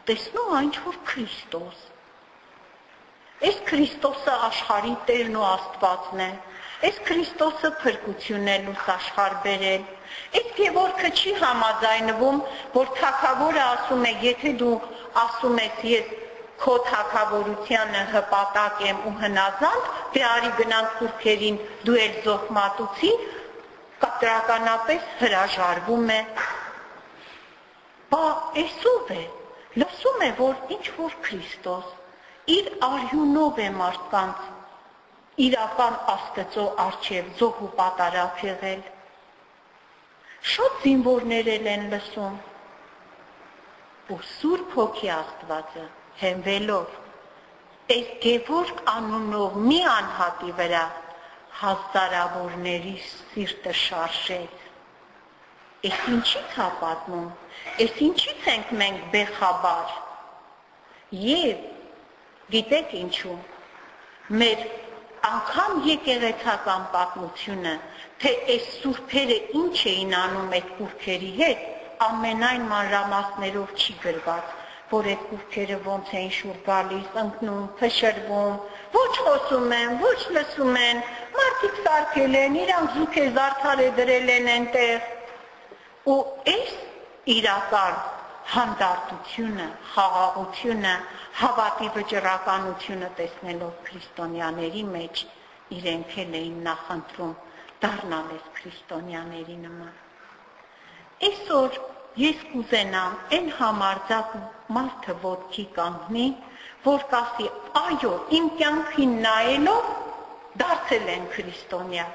S3: տեսնում այն որ Քրիստոս։ Այս Քրիստոսը աշխարհի Տերն ու Աստվածն է։ Այս Քրիստոսը փրկություն է լույս աշխարհ բերել։ Այս Գևորգը չի համաձայնվում, որ թագավորը ասում է, եթե դու ասում ես ես քո թագավորությանը հպատակ եմ ու հնազանդ, դե արի գնանք քուրքերին, դու էլ զոհմատուցի, կտրականապես հրաժարվում է։ Բա այսով է, լսում է, որ ինչ որ Քրիստոս իր արյունով է մարդկանց իրական Աստծո առջև զոհ ու պատարագ եղել։ Շատ զինվորներ են լսում, ու Սուրբ Հոգի Աստվածը հենվելով այս Գևորգ անունով մի անհատի վրա հազարավորների սիրտը շարժեց։ Այս ինչից է պատմում, այս ինչից ենք մենք բեխաբար։ Եվ գիտեք ինչու, մեր անգամ եկեղեցական պատմությունը, թե այս սուրբերը ինչ էին անում այդ կուրքերի հետ, ամենայն մանրամասներով չի գրված, որ այդ կուրքերը ոնց էին շուռ գալիս, ընկնում, փշրվում, ոչ խոսում են, ոչ լսում են, մարդիկ սարքել են, իրանք զուգե զարդարե դրել են այնտեղ։ Ու այս իրական հանդարտությունը, խաղաղությունը, հավատի վճռականությունը տեսնելով քրիստոնյաների մեջ, իրենք էլ էին նախընտրում դառնալ այս քրիստոնյաների նման։ Այսօր ես կուզենամ այն համարձակ մարդը ոտքի կանգնի, որ կասի, այո, իմ կյանքին նայելով դարձել են քրիստոնյա։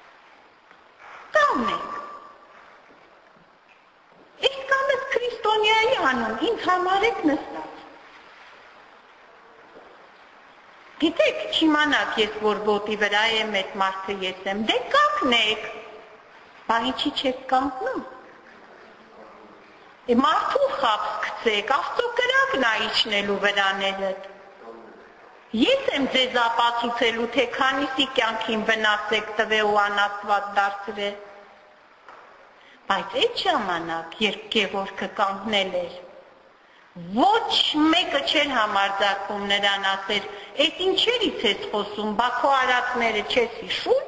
S3: Կամենք։ Իսկ կամես քրիստոնյայի անուն, ինձ համար եք նստած։ Գիտեք, չիմանաք ես, որ ոտի վրա եմ այդ մարդը ես եմ, դե կանգնեք, բա ինչի չեք կանգնում։ Մարդու խապ սկցեք, Աստծո կրակն ա իջնելու վրաներդ։ Ես եմ ձեզ ապացուցելու, թե քանիսի կյանքին վնաս եք տվել ու անաստված դարձրել։ Բայց այդ ժամանակ, երբ Գևորգը կանգնել էր, ոչ մեկը չէր համարձակվում նրան ասել, այդ ինչերից ես խոսում, բա քո արածները չես հիշում։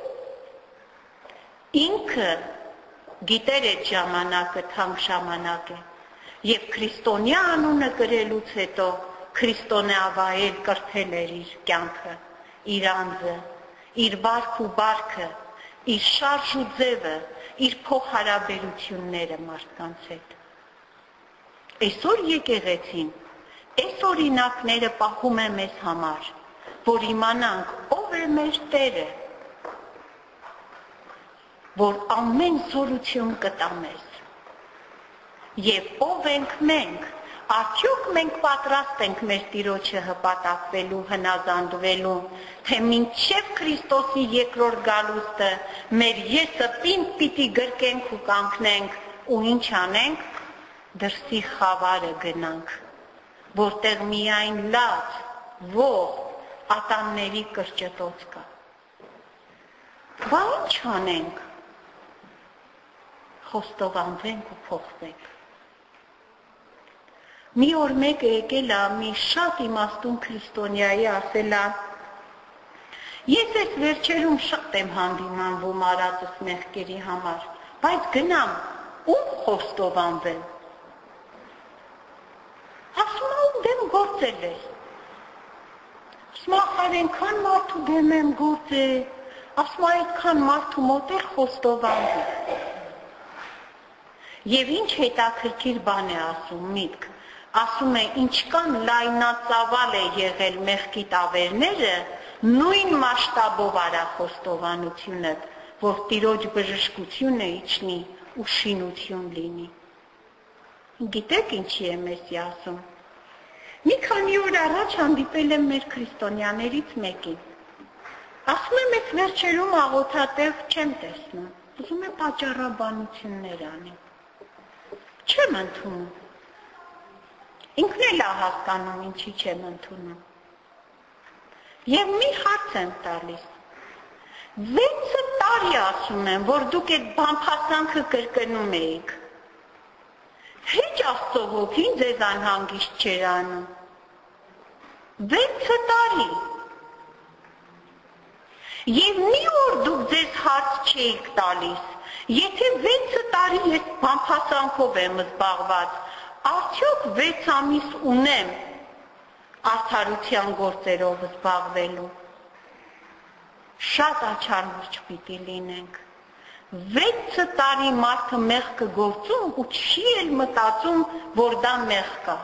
S3: Ինքը գիտեր այդ ժամանակը թանկ ժամանակ է, եւ քրիստոնյա անունը գրելուց հետո քրիստոնեավայել կրթել էր իր կյանքը, իր անձը, իր բարք ու բարքը, իր շարժ ու ձևը, իր փոխհարաբերությունները մարդկանց հետ։ Այսօր եկեղեցին, այս օրինակները պահում է մեզ համար, որ իմանանք ով է մեր Տերը, որ ամեն զորություն կտա մեզ, եւ ով ենք մենք, արդյոք մենք պատրաստ ենք մեր Տիրոջը հպատակվելու, հնազանդվելու, թե մինչև Քրիստոսի երկրորդ գալուստը մեր եսը պինդ պիտի գրկենք ու կանգնենք ու ինչ անենք, դրսի խավարը գնանք, որտեղ միայն լաց, ող, ատամների կրճտոց կա։ Բա ինչ անենք, խոստովանվենք ու փոխվենք։ Մի օր մեկը եկել է մի շատ իմաստուն քրիստոնյայի ասելա, ես այս վերջերում շատ եմ հանդիմանվում արածս մեղքերի համար, բայց գնամ, ում խոստովանվեմ։ Ասում ում դեմ գործել ես։ Ասում ախար ենքան մարդու դեմ եմ գործել, ասում այդքան մարդու մոտ էլ խոստովանվի։ Եվ ինչ հետաքրքիր բան է ասում միտք, ասում է ինչքան լայնածավալ է եղել մեղքի տավերները, նույն մասշտաբով արա խոստովանությունը, որ Տիրոջ բժշկությունը իջնի ու շինություն լինի։ Գիտեք ինչի եմ ես ասում։ Մի քանի օր առաջ հանդիպել եմ մեր քրիստոնյաներից մեկին։ Ասում եմ ես վերջերում աղոթատեղ չեմ տեսնում, ուզում եմ պատճառաբանություններ անեմ։ Չեմ ընդունում։ Ինքն էլ է հասկանում ինչի չեմ ընդունում։ Եվ մի հարց եմ տալիս։ Վեցը տարի ասում եմ, որ դուք այդ բամփասանքը կրկնում էիք։ Հեչ Աստծո ոգին ձեզ անհանգիստ չէր անում։ Վեց տարի։ Եվ մի օր դուք ձեզ հարց չէիք տալիս, եթե վեց տարի ես բամփասանքով եմ զբաղված, արդյոք վեց ամիս ունեմ արդարության գործերով զբաղվելու։ Շատ աչարմուրջ պիտի լինենք։ Վեց տարի մարդը մեղքը գործում ու չի էլ մտածում, որ դա մեղք կա։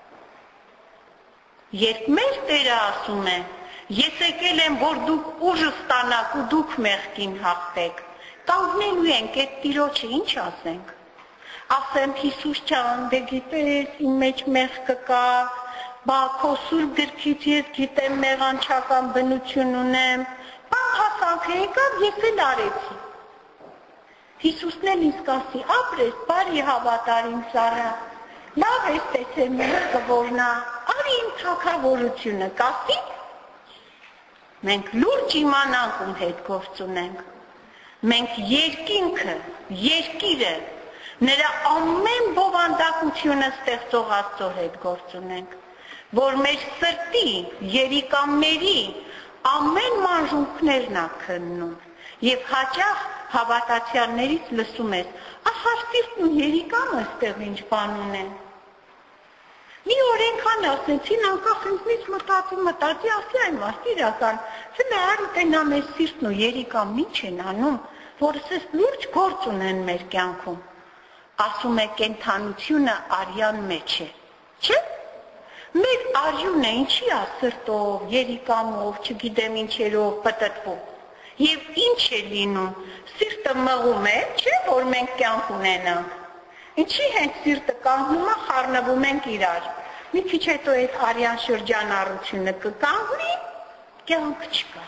S3: Երբ մեր Տերը ասում է, ես եկել եմ, որ դուք ուժը ստանաք ու դուք մեղքին հաղթեք, կանգնելու ենք այդ Տիրոջը ինչ ասենք։ Ասեմ Հիսուս ջան, դե գիտես, իմ մեջ մեղքը կա, բա քո սուրբ գրքից ես գիտեմ մեղանչական բնություն ունեմ, բամփասանք եկավ, ես էլ արեցի։ Հիսուսն էլ ինձ կասի, ապրես, բարի հավատարիմ Սառա, լավ ես տեսել մեղքը որնա, արի իմ թագավորությունը կասի։ Մենք լուրջ իմանանք ում հետ գործ ունենք։ Մենք երկինքը, երկիրը, նրա ամեն բովանդակությունը ստեղծող Աստծո հետ գործ ունենք, որ մեր սրտի, երիկամների ամեն մանրունքներն ա քննում եւ հաճախ հավատացյալներից լսում ես, ահա սիրտն ու երիկամը այստեղ ինչ բան ունեն։ Մի օր ենքան ասեցին, անկախ ինձնից մտածի, մտածի, ասի այն մաս իրական, հլը արի տենա մեր սիրտն ու երիկամն ինչ են անում, որս ես լուրջ գործ ունեն մեր կյանքում։ Ասում է կենթանությունը արյան մեջ է, չէ՞։ Մեր արյունը ինչի է սրտով, երիկամով, չգիտեմ ինչերով պտտվում։ Եվ ինչ է լինում, սիրտը մղում է, չէ՞ որ մենք կյանք ունենանք։ Ինչի հենց սիրտը կանգնում է, խառնվում ենք իրար։ Մի քիչ հետո այդ արյան շրջանառությունը կկանգնի, կյանք չկա։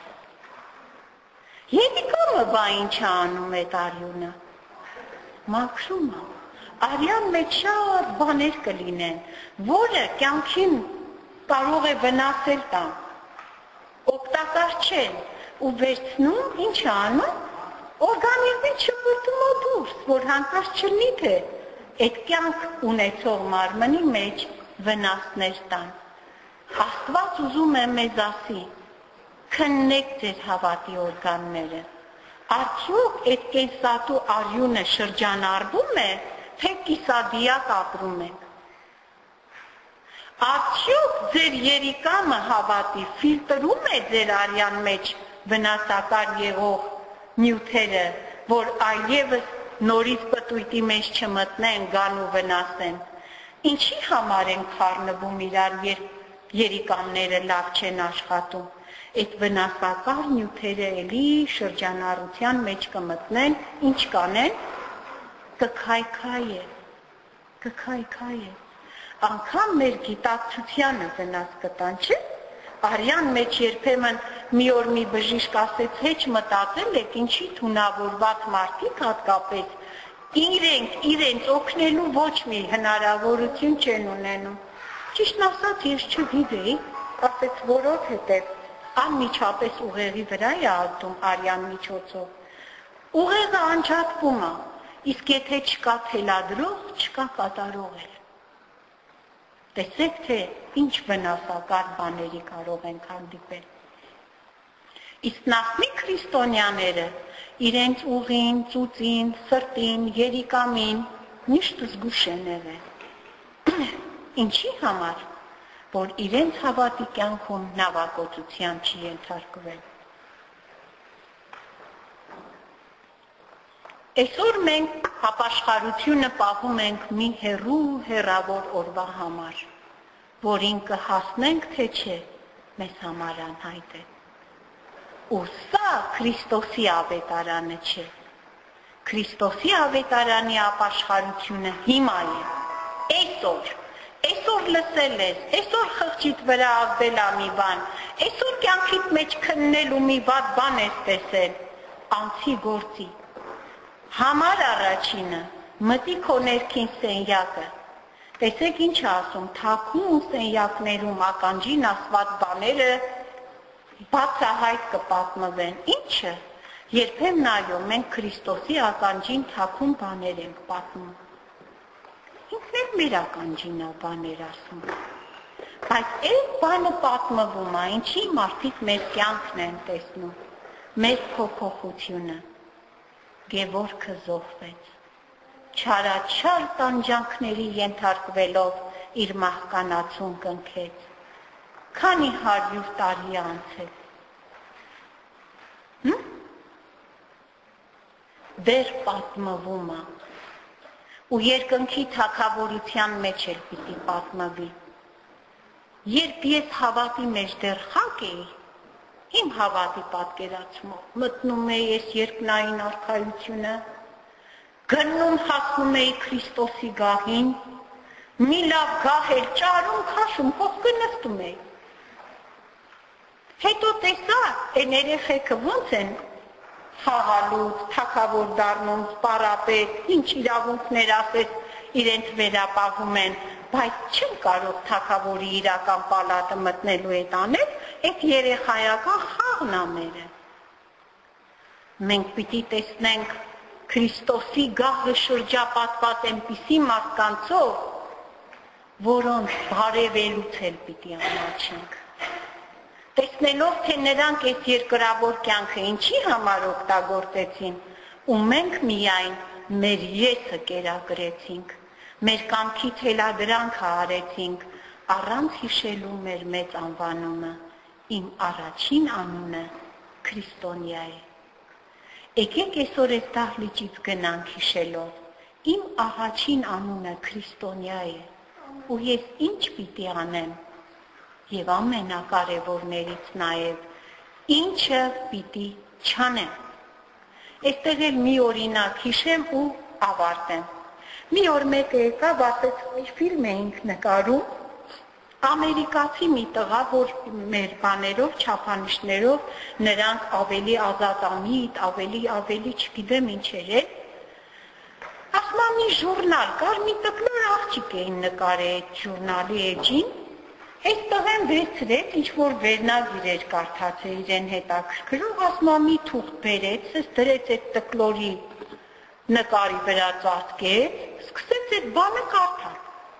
S3: Երիկամը բա ինչ է անում այդ արյունը։ Մաքրում է։ Արյան մեջ շատ բաներ կլինեն, որը կյանքին կարող է վնասել տան, օգտակար չեն ու վերցնում, ինչ է անում, օրգանիզմի շպրտում է դուրս, որ հանկարծ չլինի թե այդ կյանք ունեցող մարմնի մեջ վնասներ տան։ Աստված ուզում է մեզ ասի, քննեք ձեր հավատի օրգանները, արդյոք այդ կենսատու արյունը շրջանառվում է, թե կիսադիակ ապրում ենք։ Արդյոք ձեր երիկամը հավատի ֆիլտրում է ձեր արյան մեջ վնասակար եղող նյութերը, որ այևս նորից պտույտի մեջ չմտնեն, գան ու վնասեն։ Ինչի համար են խառնվում իրար, երբ երիկամները լավ չեն աշխատում։ Այդ վնասակար նյութերը էլի շրջանառության մեջ կմտնեն, ինչ կանեն, կքայքայ է, կքայքայ է, անգամ մեր գիտակցությանը վնաս կտան, չէ՞, արյան մեջ երբեմն մի օր մի բժիշկ ասեց, հեչ մտածել եք, ինչի թունավորված մարդիկ հատկապես, իրենք, իրենց օգնելու ոչ մի հնարավորություն չեն ունենում, ճիշտն ասած ես չգիտեի, ասեց որովհետև անմիջապես ուղեղի վրա է ալտում արյան միջոցով, ուղեղը անջատվում է, իսկ եթե չկա թելադրող, չկա կատարող էլ։ Տեսեք, թե ինչ վնասակար բաների կարող ենք հանդիպել։ Իսկ նախնիկ քրիստոնյաները իրենց ուղին, ծուծին, սրտին, երիկամին միշտ զգուշ են եղել։ Ինչի համար, որ իրենց հավատի կյանքում նավակոծության չի ենթարկվել։ Այսօր մենք ապաշխարությունը պահում ենք մի հեռու հեռավոր օրվա համար, որին կհասնենք թե չէ, մեզ համար անհայտ է։ Ու սա Քրիստոսի ավետարանը չէ։ Քրիստոսի ավետարանի ապաշխարությունը հիմա է, այսօր, այսօր լսել ես, այսօր խղճիդ վրա ազդել ա մի բան, այսօր կյանքիդ մեջ քննելու մի վատ բան ես տեսել, անցի գործի։ Համար առաջինը, մտի քո ներքին սենյակը, տեսեք ինչ ասում, թաքուն սենյակներում ականջին ասված բաները բացահայտ կպատմվեն, ինչը, երբեմն այո, մենք Քրիստոսի ականջին թաքուն բաներ ենք պատմում։ Ինքն էլ չեմ իրական ջինաբաներ ասում։ Բայց այդ բանը պատմվում է, ինչի մարդիկ մեր կյանքն են տեսնում, մեր փոփոխությունը։ Գևորգը զոհվեց, չարաչար տանջանքների ենթարկվելով իր մահկանացուն կնքեց, քանի հարյուր տարի անցել։ Դեռ պատմվում է, ու երկնքի թագավորության մեջ էլ պիտի պատմվի։ Երբ ես հավատի մեջ դեռ խակ էի, իմ հավատի պատկերացմով մտնում էի ես երկնային արքայությունը, գնում հասնում էի Քրիստոսի գահին, մի լավ գահ էլ ճարում քաշում, հոսքը նստում էի։ Հետո տեսա, այն երեխեքը ոնց են խաղալուց, թագավոր դառնում, սպառապետ, ինչ իրավունքներ ասես, իրենց վերապահում են, բայց չեմ կարող թագավորի իրական պալատը մտնելու հետ անել, այդ երեխայական խաղն է մերը։ Մենք պիտի տեսնենք Քրիստոսի գահը շրջապատված այնպիսի մարդկանցով, որոնց բարևելուց էլ պիտի ամաչենք։ Տեսնելով, թե նրանք այս երկրավոր կյանքը ինչի համար օգտագործեցին, ու մենք միայն մեր եսը կերակրեցինք, մեր կամքի թելադրանքը արեցինք, առանց հիշելու մեր մեծ անվանումը, իմ առաջին անունը Քրիստոնյա է։ Եկեք այսօր այս դահլիճից գնանք հիշելով, իմ առաջին անունը Քրիստոնյա է, ու ես ինչ պիտի անեմ, և ամենակարևորներից նաև, ինչը պիտի չանեմ։ Այստեղ էլ մի օրինակ հիշեմ ու ավարտեմ։ Մի օր մեկը եկավ, ասեց, մի ֆիլմ էինք նկարում, ամերիկացի մի տղա, որ մեր բաներով, չափանիշներով, նրանք ավելի ազատամիտ, ավելի, ավելի չգիտեմ ինչեր է, ասմա մի ժուրնալ կար, մի տկլոր աղջիկ էին նկարել այդ ժուրնալի էջին, այս տղեն վերցրեց, ինչ-որ վերնագիր էր կարդացել իրեն հետաքրքրող, ասմա մի թուղթ բերեց, սես դրեց այդ տկլորի նկարի վրա ծածկեց, սկսեց այդ բանը կարդալ։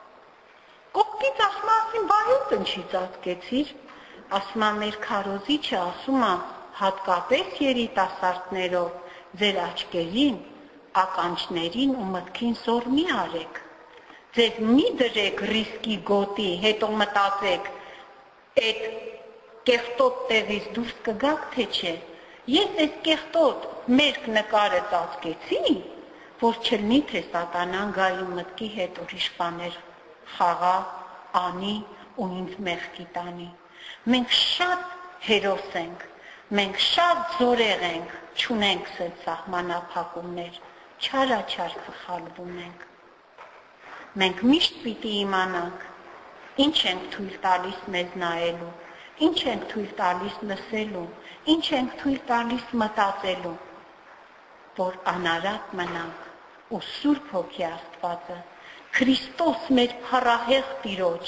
S3: Կողքից ասմա ասին, բայոտ ընչի ծածկեցիր, ասմա մեր քարոզիչը ասում է, հատկապես երիտասարդներով, ձեր աչքերին, ականջներին ու մտքին զոր մի արեք, ձեզ մի դրեք ռիսկի գոտի, հետո մտածեք, այդ կեղտոտ տեղից դուրս կգաք, թե չէ, ես այս կեղտոտ մերկ նկարը ծածկեցի, որ չլնի, թե սատանան գա իմ մտքի հետ ուրիշ բաներ խաղա, անի ու ինձ մեղքի տանի։ Մենք շատ հերոս ենք, մենք շատ զորեղ ենք, չունենք սել սահմանափակումներ, չարաչար սխալվում ենք։ Մենք միշտ պիտի իմանանք, ինչ ենք թույլ տալիս մեզ նայելու, ինչ ենք թույլ տալիս լսելու, ինչ ենք թույլ տալիս մտածելու, որ անարատ մնանք ու Սուրբ Հոգի Աստվածը, Քրիստոս մեր փառահեղ Տիրոջ,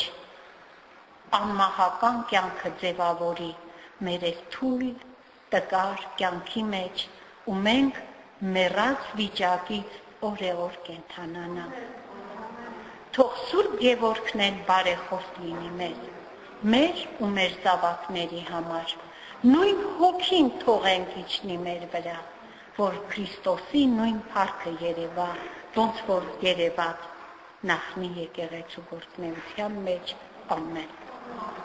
S3: անմահական կյանքը ձևավորի մեր այս թույլ տկար կյանքի մեջ ու մենք մեռած վիճակից օրեօր կենթանանանք։ Թող Սուրբ Գևորգն էլ բարեխորտ լինի մեզ, մեր ու մեր զավակների համար, նույն հոգին թողենք իջնի մեր վրա, որ Քրիստոսի նույն փառքը երևա, ոնց որ երևաց նախնի եկեղեցու գործունեության մեջ, ամեն։